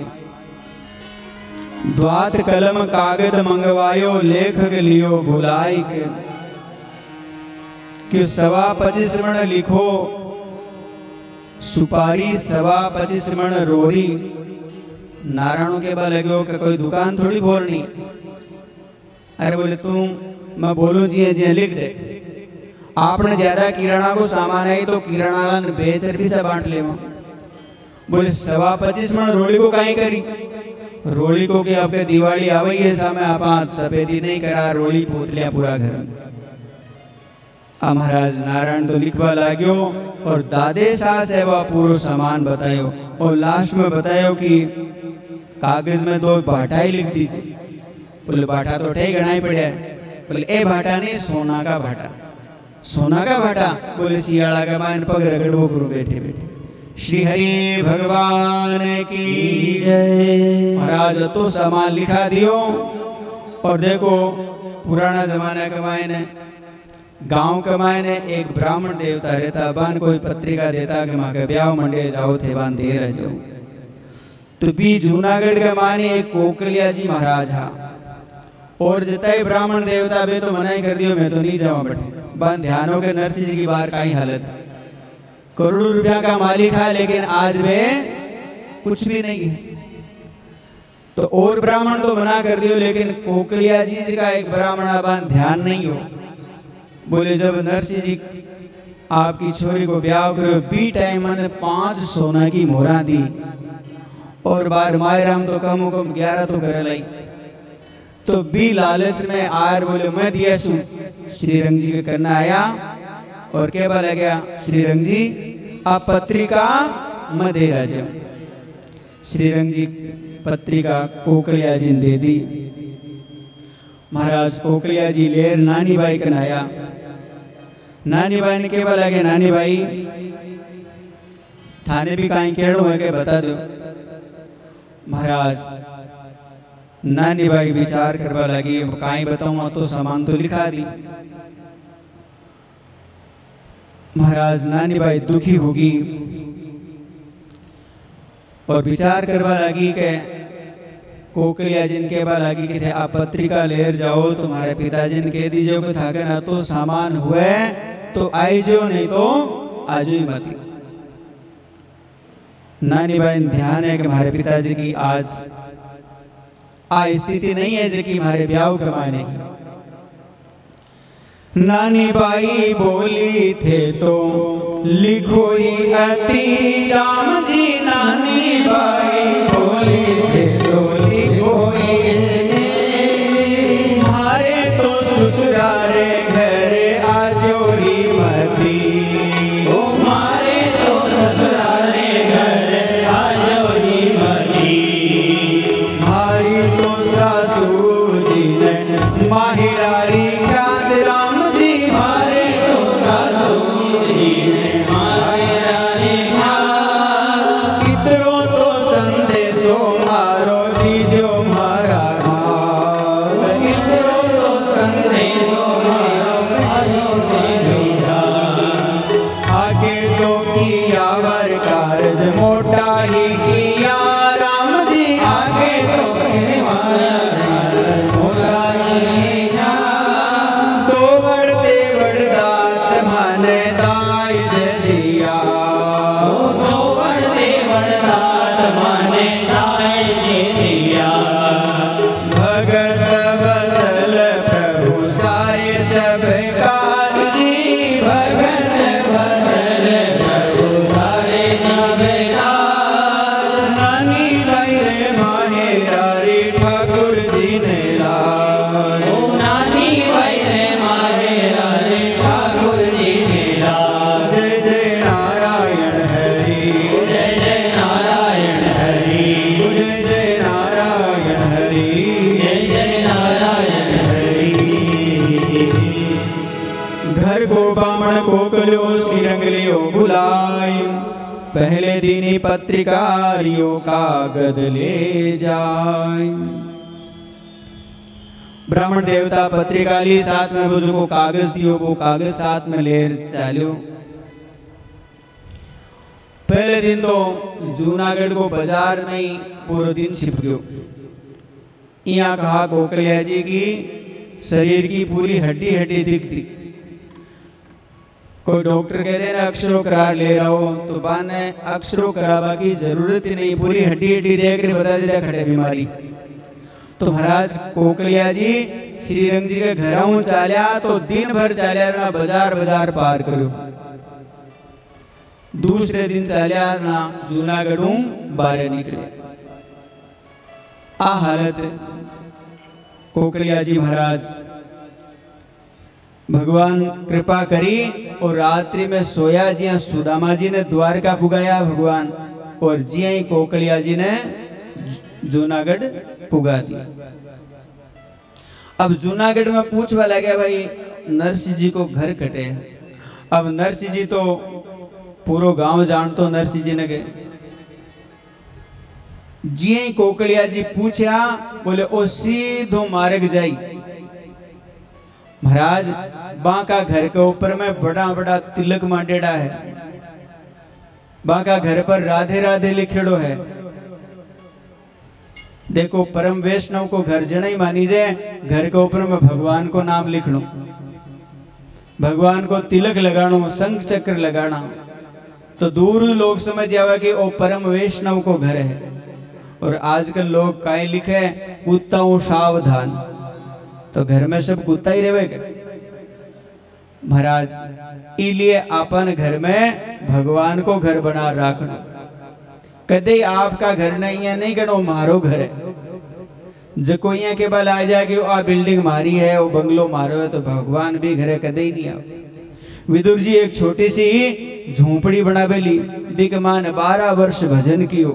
द्वात कलम कागज मंगवायो लेखक लियो बुलाए के। कि 25 मण लिखो सुपारी 25 मण रोरी। नारायणों के बाद लगे कि कोई दुकान थोड़ी खोलनी। अरे बोले तुम मैं बोलूं जी जी लिख दे। आपने ज्यादा किराना को सामान आई तो किराना बेच भी सब बांट ले। बोले 25 मण रोली को कहीं करी। रोली को के आपके दिवाली आवे है सामे आप सफेदी नहीं करा रोली पोत लिया पूरा घर में। महाराज नारायण तो लिखवा लाग्यो और दादे शाह से वह पूरा सामान बतायो और लास्ट में बतायो कि कागज में 2 भाटा ही लिख दीजिए। बोले भाटा तो ठे गणा ही पड़ा है। बोले ए भाटा नहीं सोना का भाटा। सोना का भाटा। बोले सियाड़ा का मान पग रगड़ो करो बैठे बैठे। श्री हरि भगवान की जय। महाराज तो सामान लिखा दियो और देखो पुराना जमाना के मायने गांव के मायने एक ब्राह्मण देवता रहता। बान कोई पत्रिका देता कि माँ के ब्याह मंडे जाओ थे बान दे रह जाओ। तो भी जूनागढ़ के माने एक कोकलिया जी महाराज हा और जितना ब्राह्मण देवता बे तो मनाई कर दियो मैं तो नहीं जाऊँ बैठे। बान ध्यानों के नरसिंह जी की बार का ही हालत। करोड़ों रुपया का मालिक है लेकिन आज वे कुछ भी नहीं है। तो और ब्राह्मण तो मना कर दियो लेकिन कोकलिया जी का एक ब्राह्मण बान ध्यान नहीं हो। बोले जब नरसिंह जी आपकी छोरी को ब्याह करो बी टाइम मैंने 5 सोना की मोहरा दी और बार मायराम तो कम 11 तो कर लाई। तो बी लालच में आर बोले मैं दिया सु श्रीरंग जी के करना आया और क्या बोला गया श्रीरंग जी आप पत्रिका मैं दे रहा जाऊं। श्रीरंग जी पत्रिका कोकलिया जी दे दी। महाराज कोकलिया जी लेर नानी बाई कनाया। नानी बाई ने क्या बोला गया नानी बाई थाने भी कहीं केड़ो है के बता दो। महाराज नानी बाई विचार करवा लगी कहीं बताऊं तो सामान तो लिखा दी। महाराज नानी बाई दुखी होगी और विचार करवा लगी के कोकलिया जिनके बा लगी कि थे आप पत्रिका लेर जाओ, तुम्हारे पिताजी ने कह दीजिए कि था के ना तो सामान हुए तो आई जो, नहीं तो आज ही मती। नानी बहन ध्यान है कि हमारे पिताजी की आज स्थिति नहीं है जो कि हमारे ब्याह कमाने की। नानी बाई बोली थे तो लिखो ही अति राम जी, नानी बाई बोली थे तो लिखो ही, हमारे तो ससुरारे घरे आजो ही मती, हमारे तो ससुराले घरे आजो ही मती, हमारी तो सासू जी ने माहिरारी ख्यात राम जी, हमारे तो सासू जी ने माहिरारी ख्यात, इतरो तो संदेशो मारो दीजो मारा हाल, इतरो तो संदेशो मारो दीजो, आगे तो किया वर कारज मोटा ही किया राम जी, आगे तो तो बढ़ते बढ़दात माने दाई दे दिया, तो बढ़ते बढ़दात माने दाई दे दिया, भगत बदल प्रभु सारे सब काज जी, भगत बदल प्रभु सारे सब काज, नानी भाई रे माहेरारी ठाकुर जी ने लाज, नानी भाई रे माहेरारी ठाकुर जी ने लाज, जय जय नारायण हरि, जय जय नारायण हरि, जय जय नारायण हरि, जय जय नारायण हरि। घर को बामण कोकलो सिरंग लियो बुलाई, पहले दिन ही पत्रिकारियों कागद ले जाए। ब्राह्मण देवता पत्रिका ली, साथ में वो जो कागज दियो वो कागज साथ में ले चालो। पहले दिन तो जूनागढ़ को बाजार में ही पूरा दिन छिप गयो। यहाँ कहा कोकलिया जी की शरीर की पूरी हड्डी हड्डी दिखती। कोई डॉक्टर कहते ना अक्षरों करार ले रहा हो तो बाने अक्षरों करावा की जरूरत ही नहीं, पूरी हड्डी हड्डी देख कर बता देता खड़े बीमारी। तो महाराज कोकलिया जी श्रीरंग जी के घर चालिया तो दिन भर चालिया ना बाजार बाजार पार करो। दूसरे दिन चालिया ना जूनागढ़ बाहर निकले। आ हालत कोकलिया जी महाराज भगवान कृपा करी और रात्रि में सोया जिया सुदामा जी ने द्वारका पुगाया भगवान, और जिया ही कोकलिया जी ने जूनागढ़ पुगा दिया। अब जूनागढ़ में पूछवा लगे भाई नरसिंह जी को घर कटे। अब नरसिंह जी तो पूरा गांव जानतो नरसिंह जी ने गए। जी ही कोकलिया जी पूछा, बोले ओ सीधो मार्ग जाई। महाराज बांका घर के ऊपर में बड़ा बड़ा तिलक मांडेड़ा है। बांका घर पर राधे राधे लिखेड़ो है। देखो परम वैष्णव को घर जन ही मानी जाए, घर के ऊपर में भगवान को नाम लिखनो, भगवान को तिलक लगानो, शंख चक्र लगाना, तो दूर लोग समझ जावे कि वो परम वैष्णव को घर है। और आजकल लोग काय लिखे कुत्ता सावधान, तो घर में सब कुत्ता ही रहेगा। महाराज इसलिए अपन घर में भगवान को घर बना रखना। कदे आपका घर नहीं है, नहीं कहो मारो घर है। जो कोई यहाँ के बल आ जाए कि आ बिल्डिंग मारी है, वो बंगलो मारो है, तो भगवान भी घर है कदे ही नहीं आओ। विदुर जी एक छोटी सी झोंपड़ी बना बेली, बिकमान 12 वर्ष भजन कियो,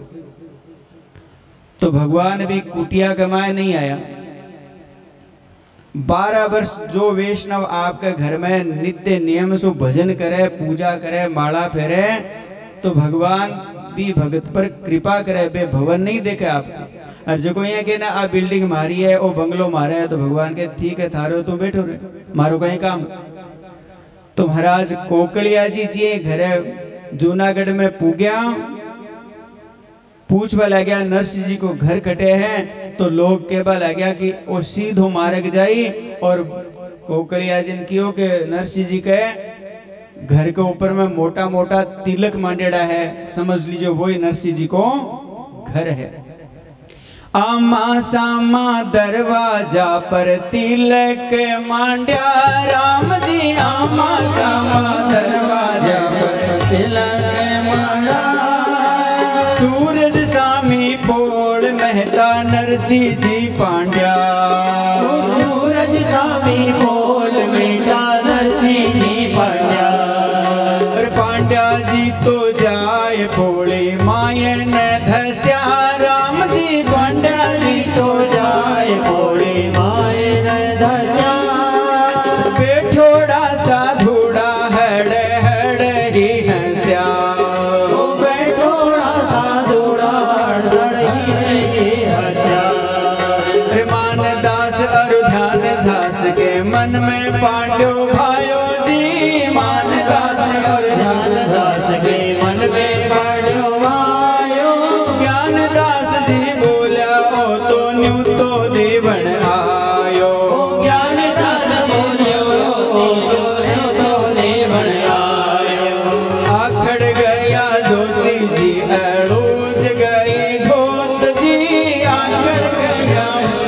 तो भगवान भी कुटिया कमाए नहीं आया। 12 वर्ष जो वैष्णव आपके घर में नित्य नियम से भजन करे, पूजा करे, माला फेरे, तो भगवान भी भगत पर कृपा करे, बे भवन नहीं देखे आपको। और जो कोई है कि ना आ बिल्डिंग मारी है, वो बंगलो मारा है, तो भगवान के ठीक है थारो तुम बैठो रे, मारो कहीं काम। तो महाराज कोकलिया जी जी घरे जूनागढ़ में पूग्या, पूछवा लग्या नरसिंह जी को घर कटे हैं, तो लोग कहवा लग्या कि वो सीधो मार्ग जाई। और कोकलिया जी ने कियो के नरसिंह जी के घर के ऊपर में मोटा मोटा तिलक मांडेड़ा है, समझ लीजिए वही नरसिंह जी को घर है। आमा सामा दरवाजा पर तिलक मांड्या राम जी, आमा सामा दरवाजा पर तिलक मांड्या। सूरज सामी पोल मेहता नरसिंह जी पांड्या, सूरज सामी पोल मेहता नरसिंह जी पांड्या। पांड्या जी तो जाए पोली मायन धस्या राम जी, पांड्या जी तो जाए पोली मायन धस्या। बेठोड़ा साधुड़ा हड़ हड़ ही हंस्या, बेठोड़ा साधुड़ा हड़ ही हंस्या। मान दास और ध्यान दास के मन में पांड्यो भायो जी, मान दास और ध्यान दास के मन में पांड्यो भायो। ज्ञान दास जी बोला ओ तो न्यू तो देवन आयो, ज्ञान दास बोलियो ओ तो न्यू तो देवन आयो। आखड़ गया दोषी जी अड़ूज गई धोत जी, आखड़ गया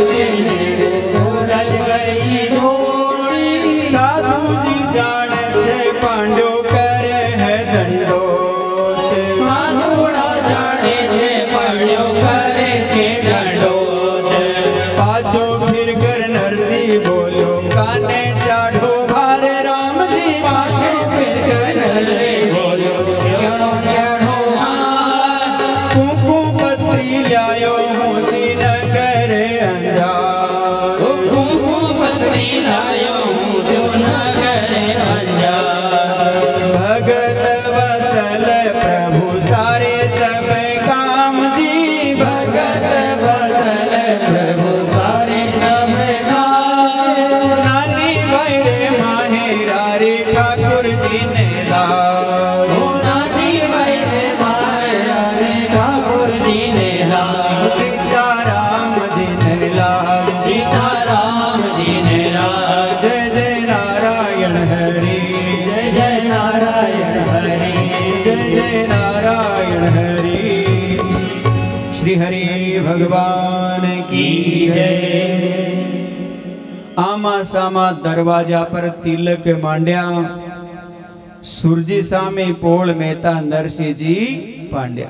सूरज गई धोती। साधु जी जाने छे पांड्यो करे है दंडोत, साधुड़ा जाने छे पांड्यो करे छे दंडोत। पाछो फिर कर नरसिंह बोलो काने चाढ़ो भारे राम जी, पाछो फिर कर नरसिंह बोलो क्यों चढ़ो हाथ। कुंकु पत्री लायो मोती न करे अंजार, कुंकु पत्री लायो जो न करे अंजार। भगत वत्सल प्रभु सारे सब काम जी, भगत वत्सल प्रभु सारे सब काम। नानी भैरे माहेरारी ठाकुर जी ने लाओ, नानी भैरे माहेरारी ठाकुर जी ने लाओ। सीताराम जी ने लाओ, सीताराम जी ने लाओ। जय जय नारायण हरि, जय जय नारायण हरि। जय जय नारायण हरि। श्री हरि भगवान की जय। आमा सामा दरवाजा पर तिलक मांड्या, सुरजी सामी पोल मेहता नरसिंह जी पांड्या।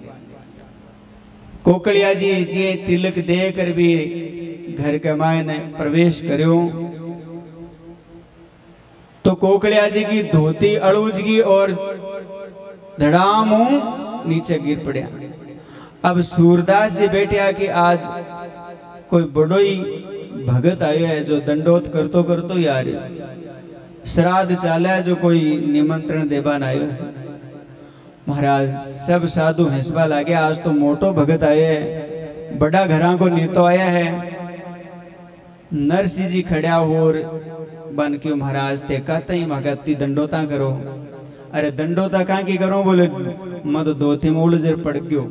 कोकलिया जी जी तिलक देकर भी घर के मायने प्रवेश करो, तो कोकलिया जी की धोती अड़ूज गई और धड़ाम नीचे गिर पड़ा। अब सूरदास जी बैठा कि आज कोई बड़ो ही भगत आयो है जो दंडोत करतो करतो ही आ रहे, श्राद्ध चाले जो कोई निमंत्रण देवान आयो है। महाराज सब साधु हंसवा लागे, आज तो मोटो भगत आयो है, बड़ा घरा को नेतो आया है। नरसिंह जी खड़ा होर बन क्यों महाराज ते कहते ही भगती दंडोता करो। अरे दंडोता कहाँ की करो, बोले मैं तो दो थी मूल जर पड़ गयो।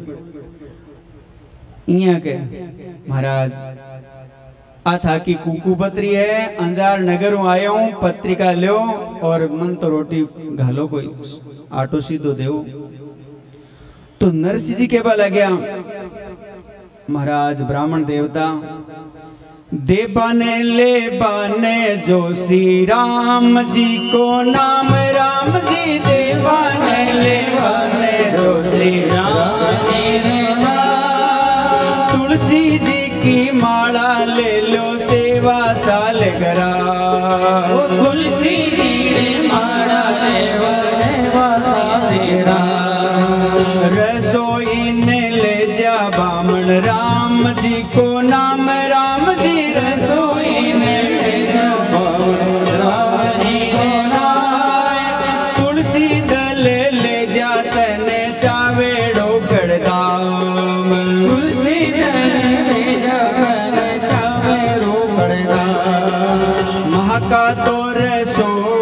इया के महाराज आ था की कुकू पत्री है, अंजार नगर आया हूं, पत्रिका लो और मन तो रोटी घालो, कोई आटो सीधो देव। तो नरसिंह जी के बल गया महाराज ब्राह्मण देवता देवाने ले बाने जो श्री राम जी को नाम, राम जी देवाने ले बाने जो श्री राम जी ने। तुलसी जी की माला ले लो सेवा साल करा, तुलसी जी ने माला ले लो सेवा साल करा। रसोई ने ले जा बामण राम जी को नाम, राम जी रसोई ने ले जा बामण राम जी को नाम। तुलसी दल ले जा तने चावेड़ो कड़दाम, तुलसी दल ले जा तने चावेड़ो कड़दाम। महाका तो रसो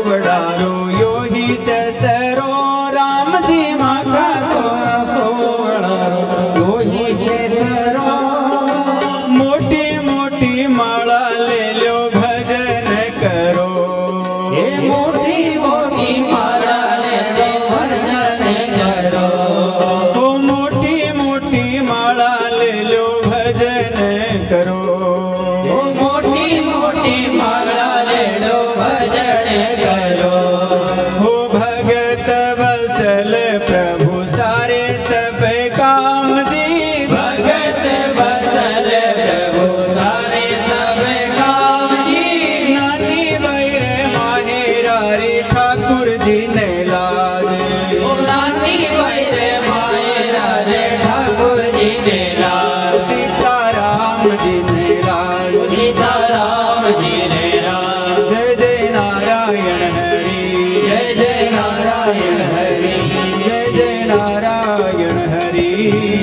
जी ने लाज रानी भैरे मायरा रे ठाकुर जी ने लाज सीताराम जी ने लाज सीताराम जी ने लाज जय जय नारायण हरि जय जय नारायण हरि जय जय नारायण हरि।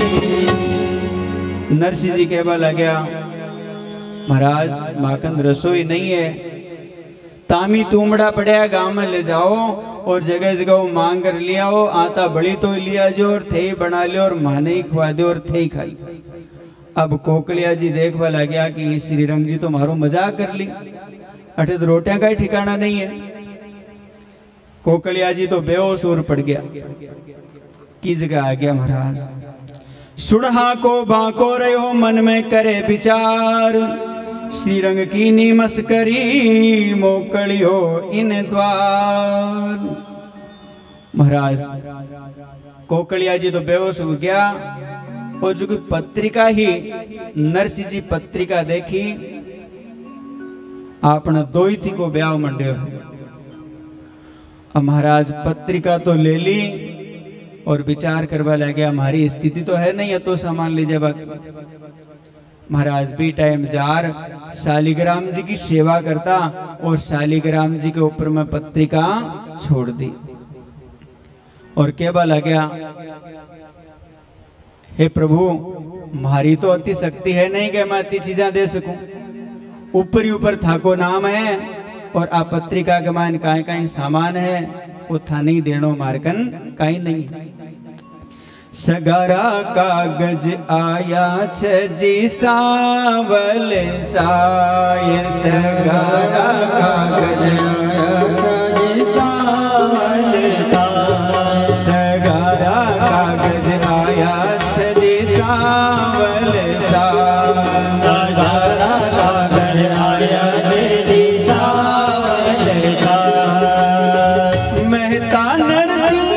नरसिंह जी कहवा लग्या महाराज माखन रसोई नहीं है, तामी तुमड़ा पड़या गांव में ले जाओ और जगह जगह मांग कर लिया हो, आता बड़ी तो लिया जो और थे ही बना लियो और माने ही खवा दे और थे ही खाई। अब कोकलिया जी देखवा लग्या कि श्रीरंग जी तो मारो मजाक कर ली, अठे तो रोटियां का ही ठिकाना नहीं है। कोकलिया जी तो बेहोश और पड़ गया। की जगह आ गया महाराज, सुढ़ा को बाको रहो मन में करे विचार, श्रीरंग की नीमस करी मोकलियो इन द्वार। महाराज कोकलिया जी तो बेहोश हो गया और जो पत्रिका ही नरसिंह जी पत्रिका देखी, आपने दोईती को ब्याह मंड्यो। अब महाराज पत्रिका तो ले ली और विचार करवा लगे हमारी स्थिति तो है नहीं है तो सामान ले जाए। महाराज भी टाइम जार शालिग्राम जी की सेवा करता और शालिग्राम जी के ऊपर में पत्रिका छोड़ दी और कहवा लग्या हे प्रभु हमारी तो अति शक्ति है नहीं कि मैं अति चीजा दे सकूं, ऊपर ही ऊपर थाको नाम है और आ पत्रिका के मान काई काई सामान है वो था नहीं देनो मारकन काई नहीं। सगारा कागज आया छ जी सावल साय, सगारा कागज आया छ जी सावल साय, सगारा कागज आया छ जी सावल साय, सगारा कागज आया छ जी सावल साय। मेहता नरसिंह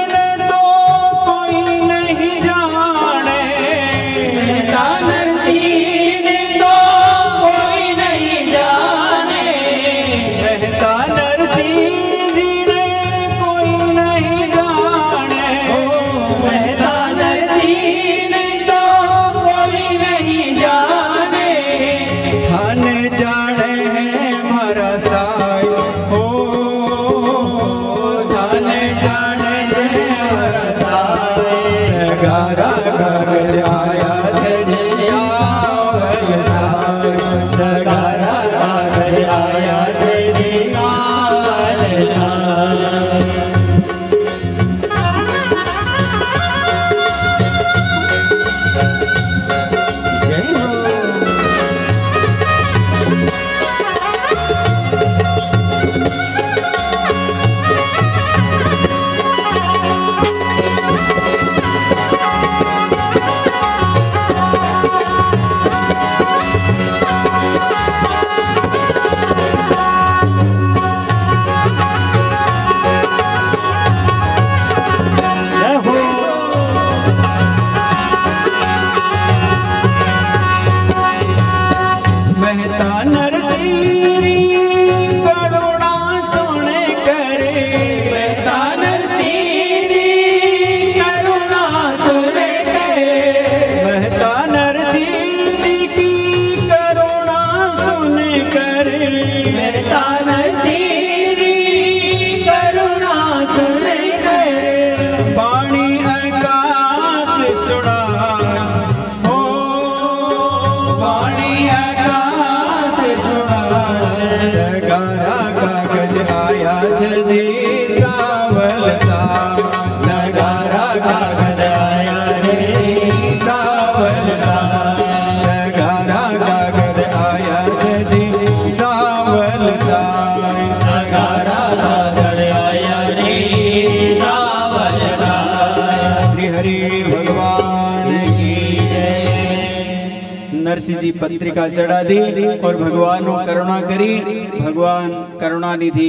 नरसिंह जी पत्रिका चढ़ा दी और भगवान को करुणा करी। भगवान करुणा निधि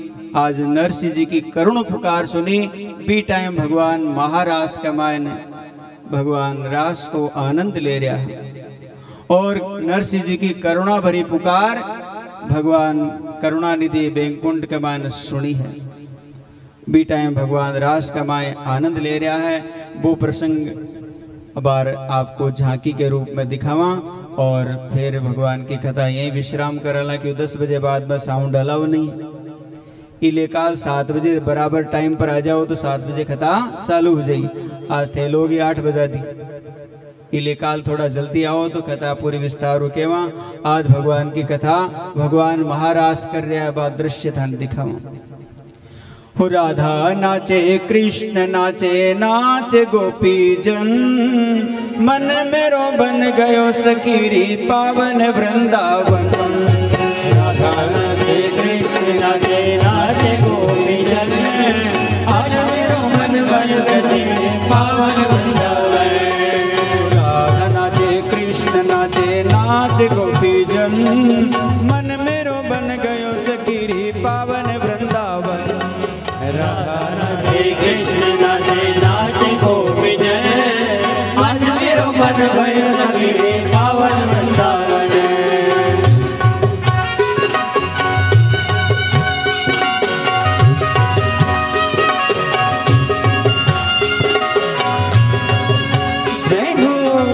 आज नरसिंह जी की करुण पुकार सुनी। बी टाइम भगवान महारास कमायन भगवान रास को आनंद ले रहा है और नरसिंह जी की करुणा भरी पुकार भगवान करुणा निधि बैंकुंठ के मान सुनी है। बी टाइम भगवान रास कमाए आनंद ले रहा है। वो प्रसंग अबार आपको झांकी के रूप में दिखावा और फिर भगवान की कथा यहीं विश्राम करला कि 10 बजे बाद में साउंड अलाउ नहीं। इलेकाल 7 बजे बराबर टाइम पर आ जाओ तो 7 बजे कथा चालू हो जाएगी। आज थे लोग 8 बजा दी। इलेकाल थोड़ा जल्दी आओ तो कथा पूरी विस्तार रुकेवा। आज भगवान की कथा भगवान महारास कर रहा बाद दृश्य था दिखावा। हो राधा नाचे कृष्ण नाचे नाचे गोपी जन, मन मेरो बन गयो सकीरी पावन वृंदावन। राधा नाचे कृष्ण नाचे नाचे गोपी जन, आज मेरो मन बन गयो पावन वृंदावन। राधा नाचे कृष्ण नाचे नाचे गोपी जन, मन मेरो बन गयो सकीरी पावन वृंदावन। राधा नाचे कृष्ण नाचे नाचे गोपी जन, आज मेरो मन भयो सकीरी पावन वृंदावन। जय हो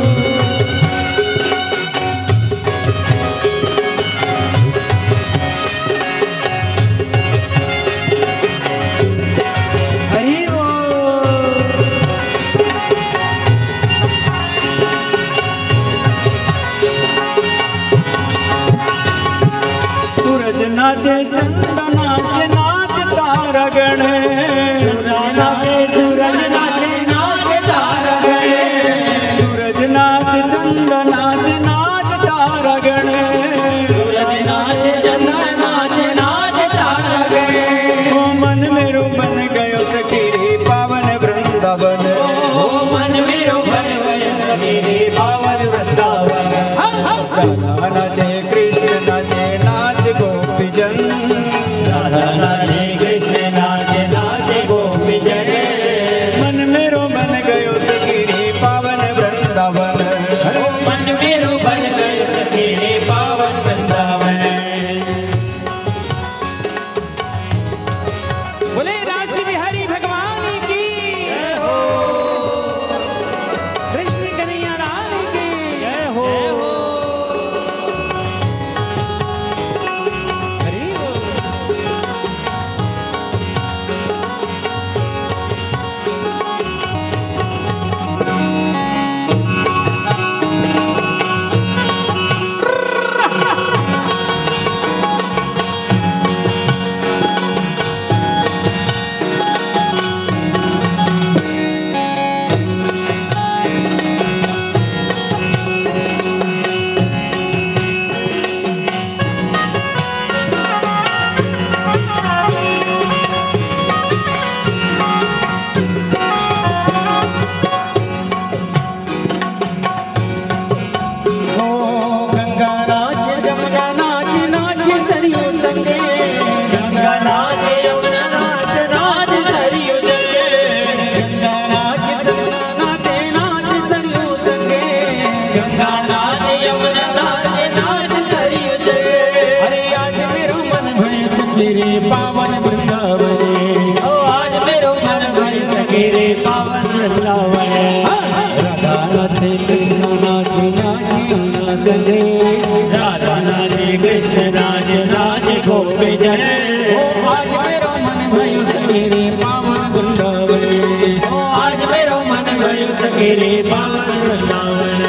नाचे चंदा नाचे नाच तारा गण, नाचे सूरज नाचे नाचे तारा गण। सूरज नाच चंदा नाच नाच तारा गण, सूरज नाचे चंदा नाचे नाचे तारा गण। ओ मन मेरो बन गयो सकीरी पावन वृंदावन। ओ मन मेरो बन गयो सकीरी पावन वृंदावन। राधा नाचे कृष्ण नाचे नाच गोपी जन, राधा नाचे कृष्ण नाचे नाचे गोपी जन, मन मेरो बन गयो सकीरी पावन वृंदावन। ओ मन मेरो बन गयो सकीरी पावन वृंदावन। बोले राशि बिहारी भगवान की जय हो, कृष्ण कन्हैया लाल की जय हो। हरि बोल। पावन वृंदावन। ओ आज मेरो मन भर सकेरे पावन वृंदावन। राधा नाचे कृष्ण नाचे नाचे ना संगे, राधा नाचे कृष्ण नाचे नाचे गोपी जन। ओ आज मेरो मन भर सकेरे पावन वृंदावन। ओ आज मेरो मन भर सकेरे पावन वृंदावन।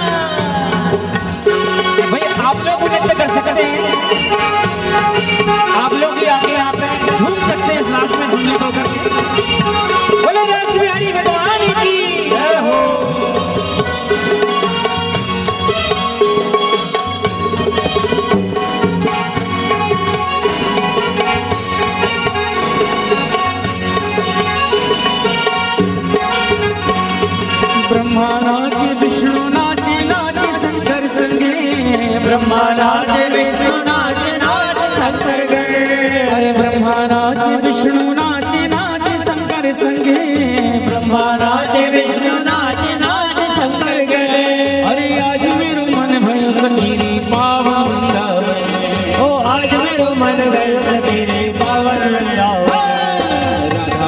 भाई आप लोग नृत्य कर सकते हैं, आप लोग भी आगे आप झूम सकते हैं इस रात में सुनने को करके। बोले रास बिहारी भगवान की जय हो। ब्रह्मा नाचे विष्णु नाचे नाचे शंकर संगे, ब्रह्मा नाचे विष्णु नाचे नाचे शंकर गए। अरे ब्रह्मा नाचे विष्णु नाचे नाचे शंकर संगे, ब्रह्मा नाचे विष्णु नाचे नाचे शंकर गए। अरे आज मेरो मन भयो सकीरी पावन वृंदावन। ओ आज मेरो मन भयो सकीरी पावन वृंदावन।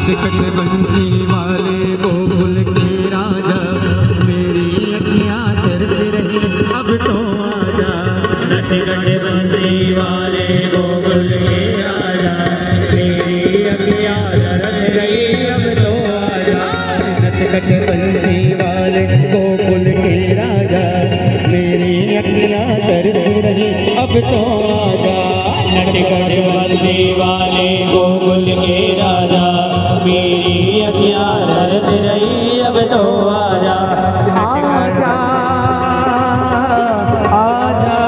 नटखट बंसी वाले गोकुल के राजा, मेरी अखियां तरस रही अब तो आजा। नटखट बंसी वाले गोकुल के राजा, मेरी अखियां तरस रही अब तो आजा। नटखट बंसी वाले गोकुल के राजा, मेरी अखियां तरस रही अब तो आजा। नटखट बंसी वाले गोकुल के राजा, मेरी अखियां तरस रही अब तो आजा। आजा आजा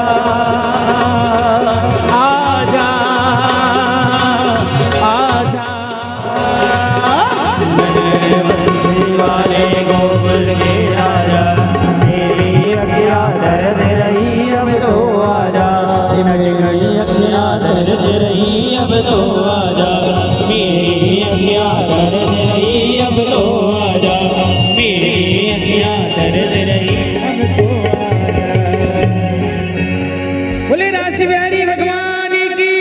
आजा आजा। बंसी वाले गोकुल के राजा, मेरी अखियां तरस रही अब तो आजा। मेरी अखियां तरस रही अब तो आजा। मेरी अखियां तरस रही अब तो आजा। मेरी अखियां तरस रही अब तो आजा। बोले राशि बिहारी भगवान की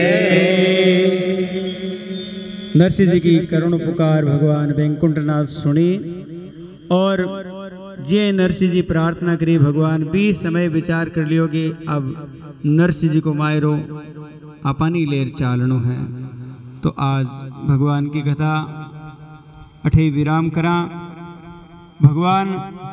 नरसिंह जी की करुण पुकार भगवान वैकुंठनाथ सुनी और जे नरसिंह जी प्रार्थना करी भगवान भी समय विचार कर लियो कि अब नरसिंह जी को मायरो अपनी लेर चालनो है। तो आज भगवान की कथा अठे विराम करा। भगवान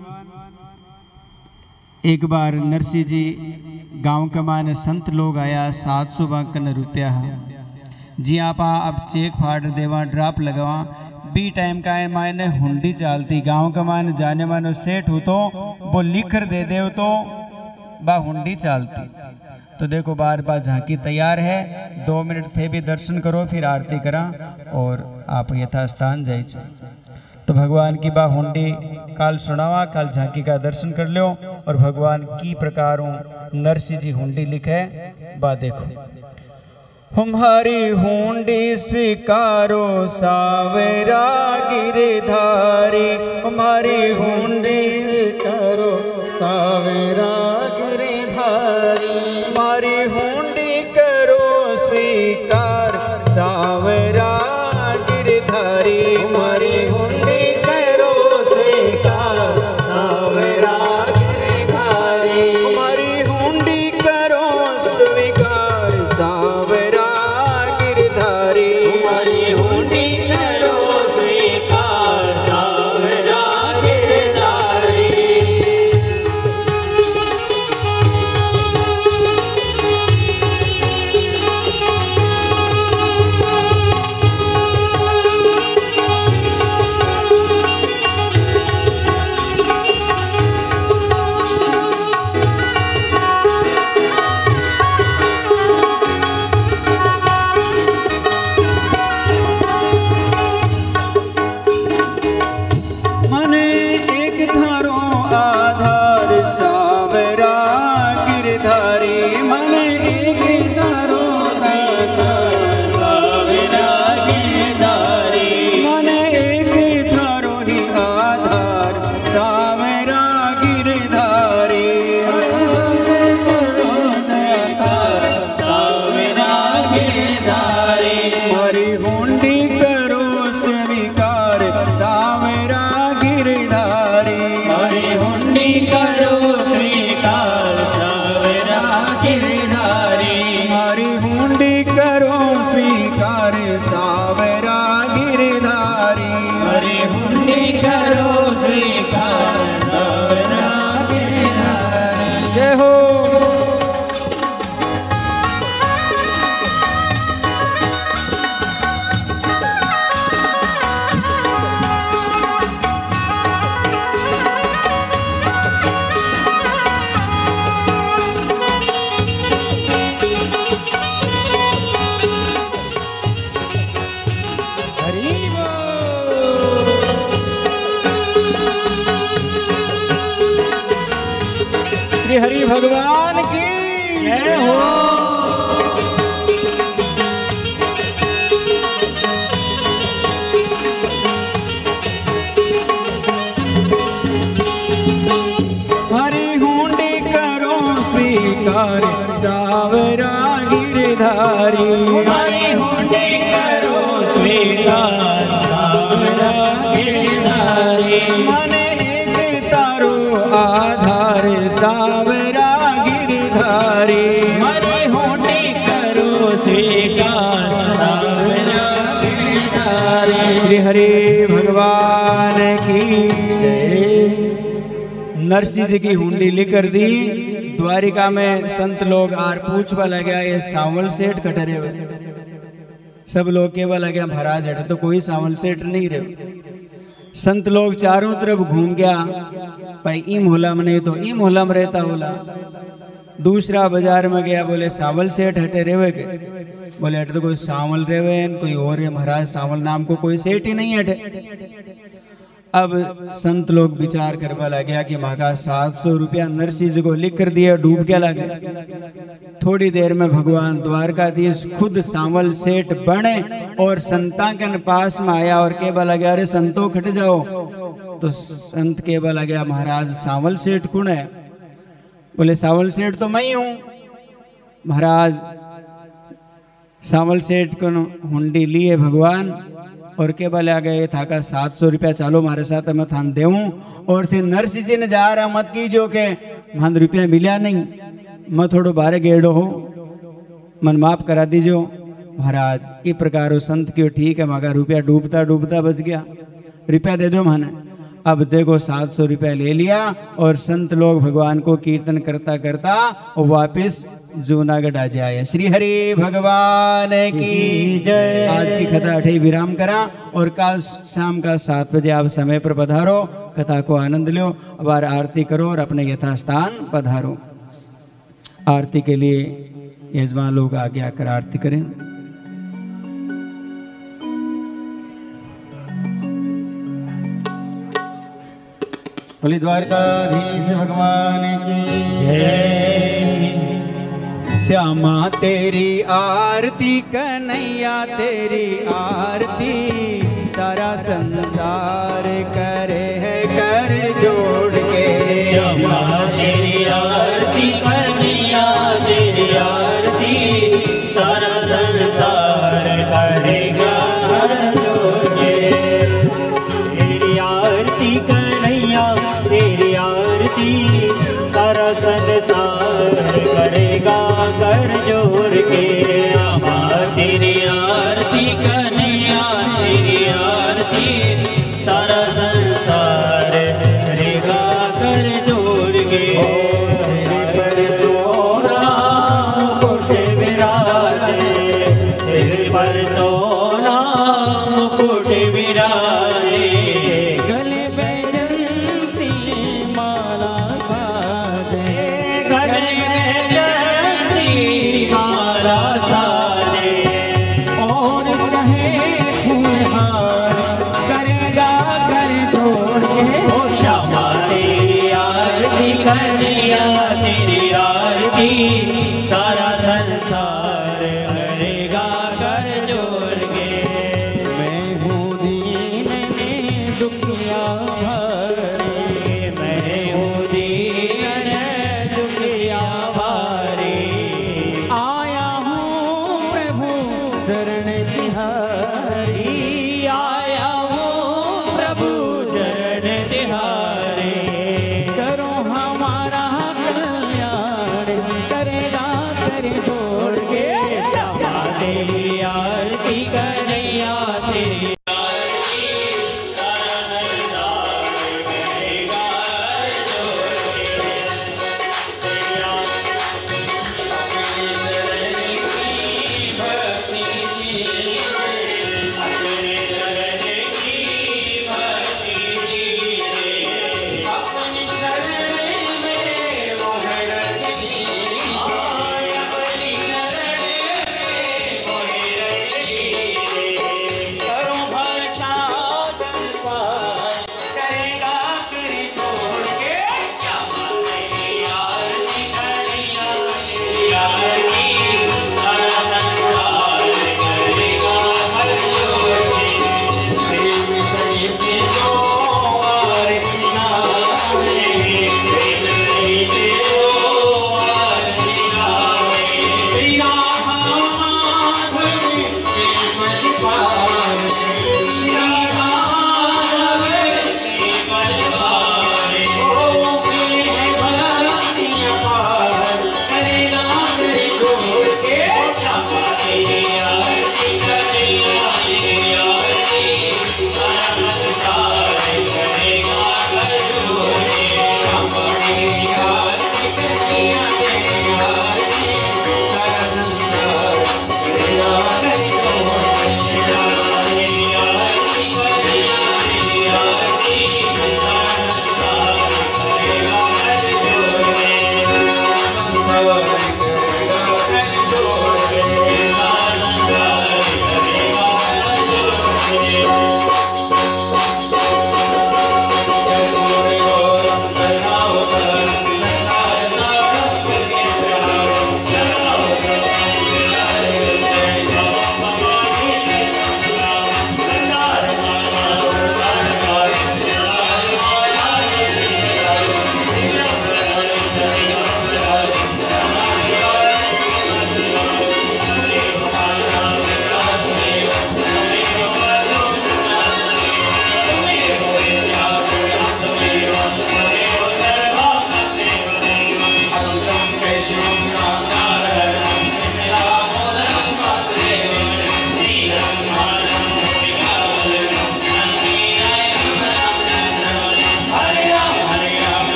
एक बार नरसिंह जी गांव के माने संत लोग आया 752 रुपया जी आप अब चेक फाड़ देवा ड्राप लगवा बी टाइम का है मायने हुंडी चालती गांव के माने जाने मानो सेठ हो तो वो लिख कर दे दे तो बा हुंडी चालती। तो देखो बार बार झांकी तैयार है, 2 मिनट थे भी दर्शन करो फिर आरती करा और आप यथास्थान जाए। तो भगवान की बा हुंडी काल सुनावा, काल झांकी का दर्शन कर लो और भगवान की प्रकारों नरसिंह जी हुंडी लिखे बा देखो। हमारी हुंडी स्वीकारो सावरा गिरधारी, हमारी हुंडी स्वीकारो सावरा गिरधारी। हमारी हुंडी करो स्वीकार सावरा गिरधारी। हमारी हुंडी करो स्वीकार सावरा गिरधारी। हमारी हुंडी करो स्वीकार सावरा गिरधारी। हमारी हुंडी करो स्वीकार सावरा गिरधारी। मने एक थारो आधार सावरा गिरधारी। मने एक थारो सावरा गिरधारी। मने एक थारो ही आधार सावरा गिरधारी। सावरा गिरधारी। हमारी हुंडी करो स्वीकार सावरा गिरधारी। हमारी हुंडी करो स्वीकार सावरा गिरधारी। हमारी हुंडी करो स्वीकार सावरा गिरधारी। हमारी हुंडी करो स्वीकार सावरा गिरधारी। जय हो। श्री हरि भगवान की जय हो। हरी हुंडी करो स्वीकार सावरा गिरधारी। हमारी हुंडी करो स्वीकार मन एक तारो आधार सावरा गिरधारी हरि होटी करो स्वीकार सावरा गिरधारी। श्री हरि भगवान की जय। नरसिंह जी की हुंडी लिख कर दी। द्वारिका में संत लोग आर पूछवा लगा ये सावल सेठ कटरे हुए। सब लोग केवल लगे महाराज हटे तो कोई सावल सेठ नहीं रहे। संत लोग चारों तरफ घूम गया, भाई ई मोहल्ला में नहीं तो ई मोहल्ला में रहता होला। दूसरा बाजार में गया, बोले सावल सेठ हटे रेवे के? बोले हटे तो कोई सावल रेवे कोई और है महाराज, सावल नाम को कोई सेठ ही नहीं हटे। अब संत लोग विचार करवा लगा कि महाका 700 रुपया नरसिंह जी को लिख कर दिया, डूब गया लगे। थोड़ी देर में भगवान द्वारकाधीश खुद सावल सेठ बने और संतांकन पास में आया और केवल लगा अरे संतो खट जाओ। तो संत केवल लगा महाराज सावल सेठ कौन है? बोले सावल सेठ तो मैं ही हूं महाराज। सावल सेठ को हुंडी लिए भगवान और के बोले आ गए था का 700 रुपया चालो मारे साथ मैं थान देऊं। और थे नरसिंह जी ने जा रहा मत कीजो के मन रुपया मिला नहीं, मैं थोड़ो बारे गेड़ो हो, मन माफ करा दीजो महाराज। ये प्रकार संत क्यों ठीक है मगर रुपया डूबता डूबता बच गया, रुपया दे दो मैंने। अब देखो 700 रुपया ले लिया और संत लोग भगवान को कीर्तन करता करता वापिस जूनागढ़ आ जाए। श्री हरि भगवान की जय। आज की कथा अठे विराम करा और कल शाम का 7 बजे आप समय पर पधारो, कथा को आनंद लो। अब आरती करो और अपने यथास्थान पधारो। आरती के लिए यजमान लोग आगे आकर आरती करें। बोले द्वारकाधीश भगवान की जय। श्यामा तेरी आरती कन्हैया तेरी आरती, सारा संसार करे है कर जोड़ के। श्यामा तेरी आरती कन्हैया तेरी आरती, सारा संसार करेगा हाथ जोड़ के। तेरी आरती कन्हैया तेरी आरती, सारा संसार करेगा कर जोड़ के। तेरी आरती कन्हैया तेरी आरती, सारा संसार करेगा कर जोड़ के। सिर पर सोना मुकुट विराजे, सिर पर सोना मुकुट विराजे, गले में जंती माला साजे, गले में जंती माला साजे। और चाहे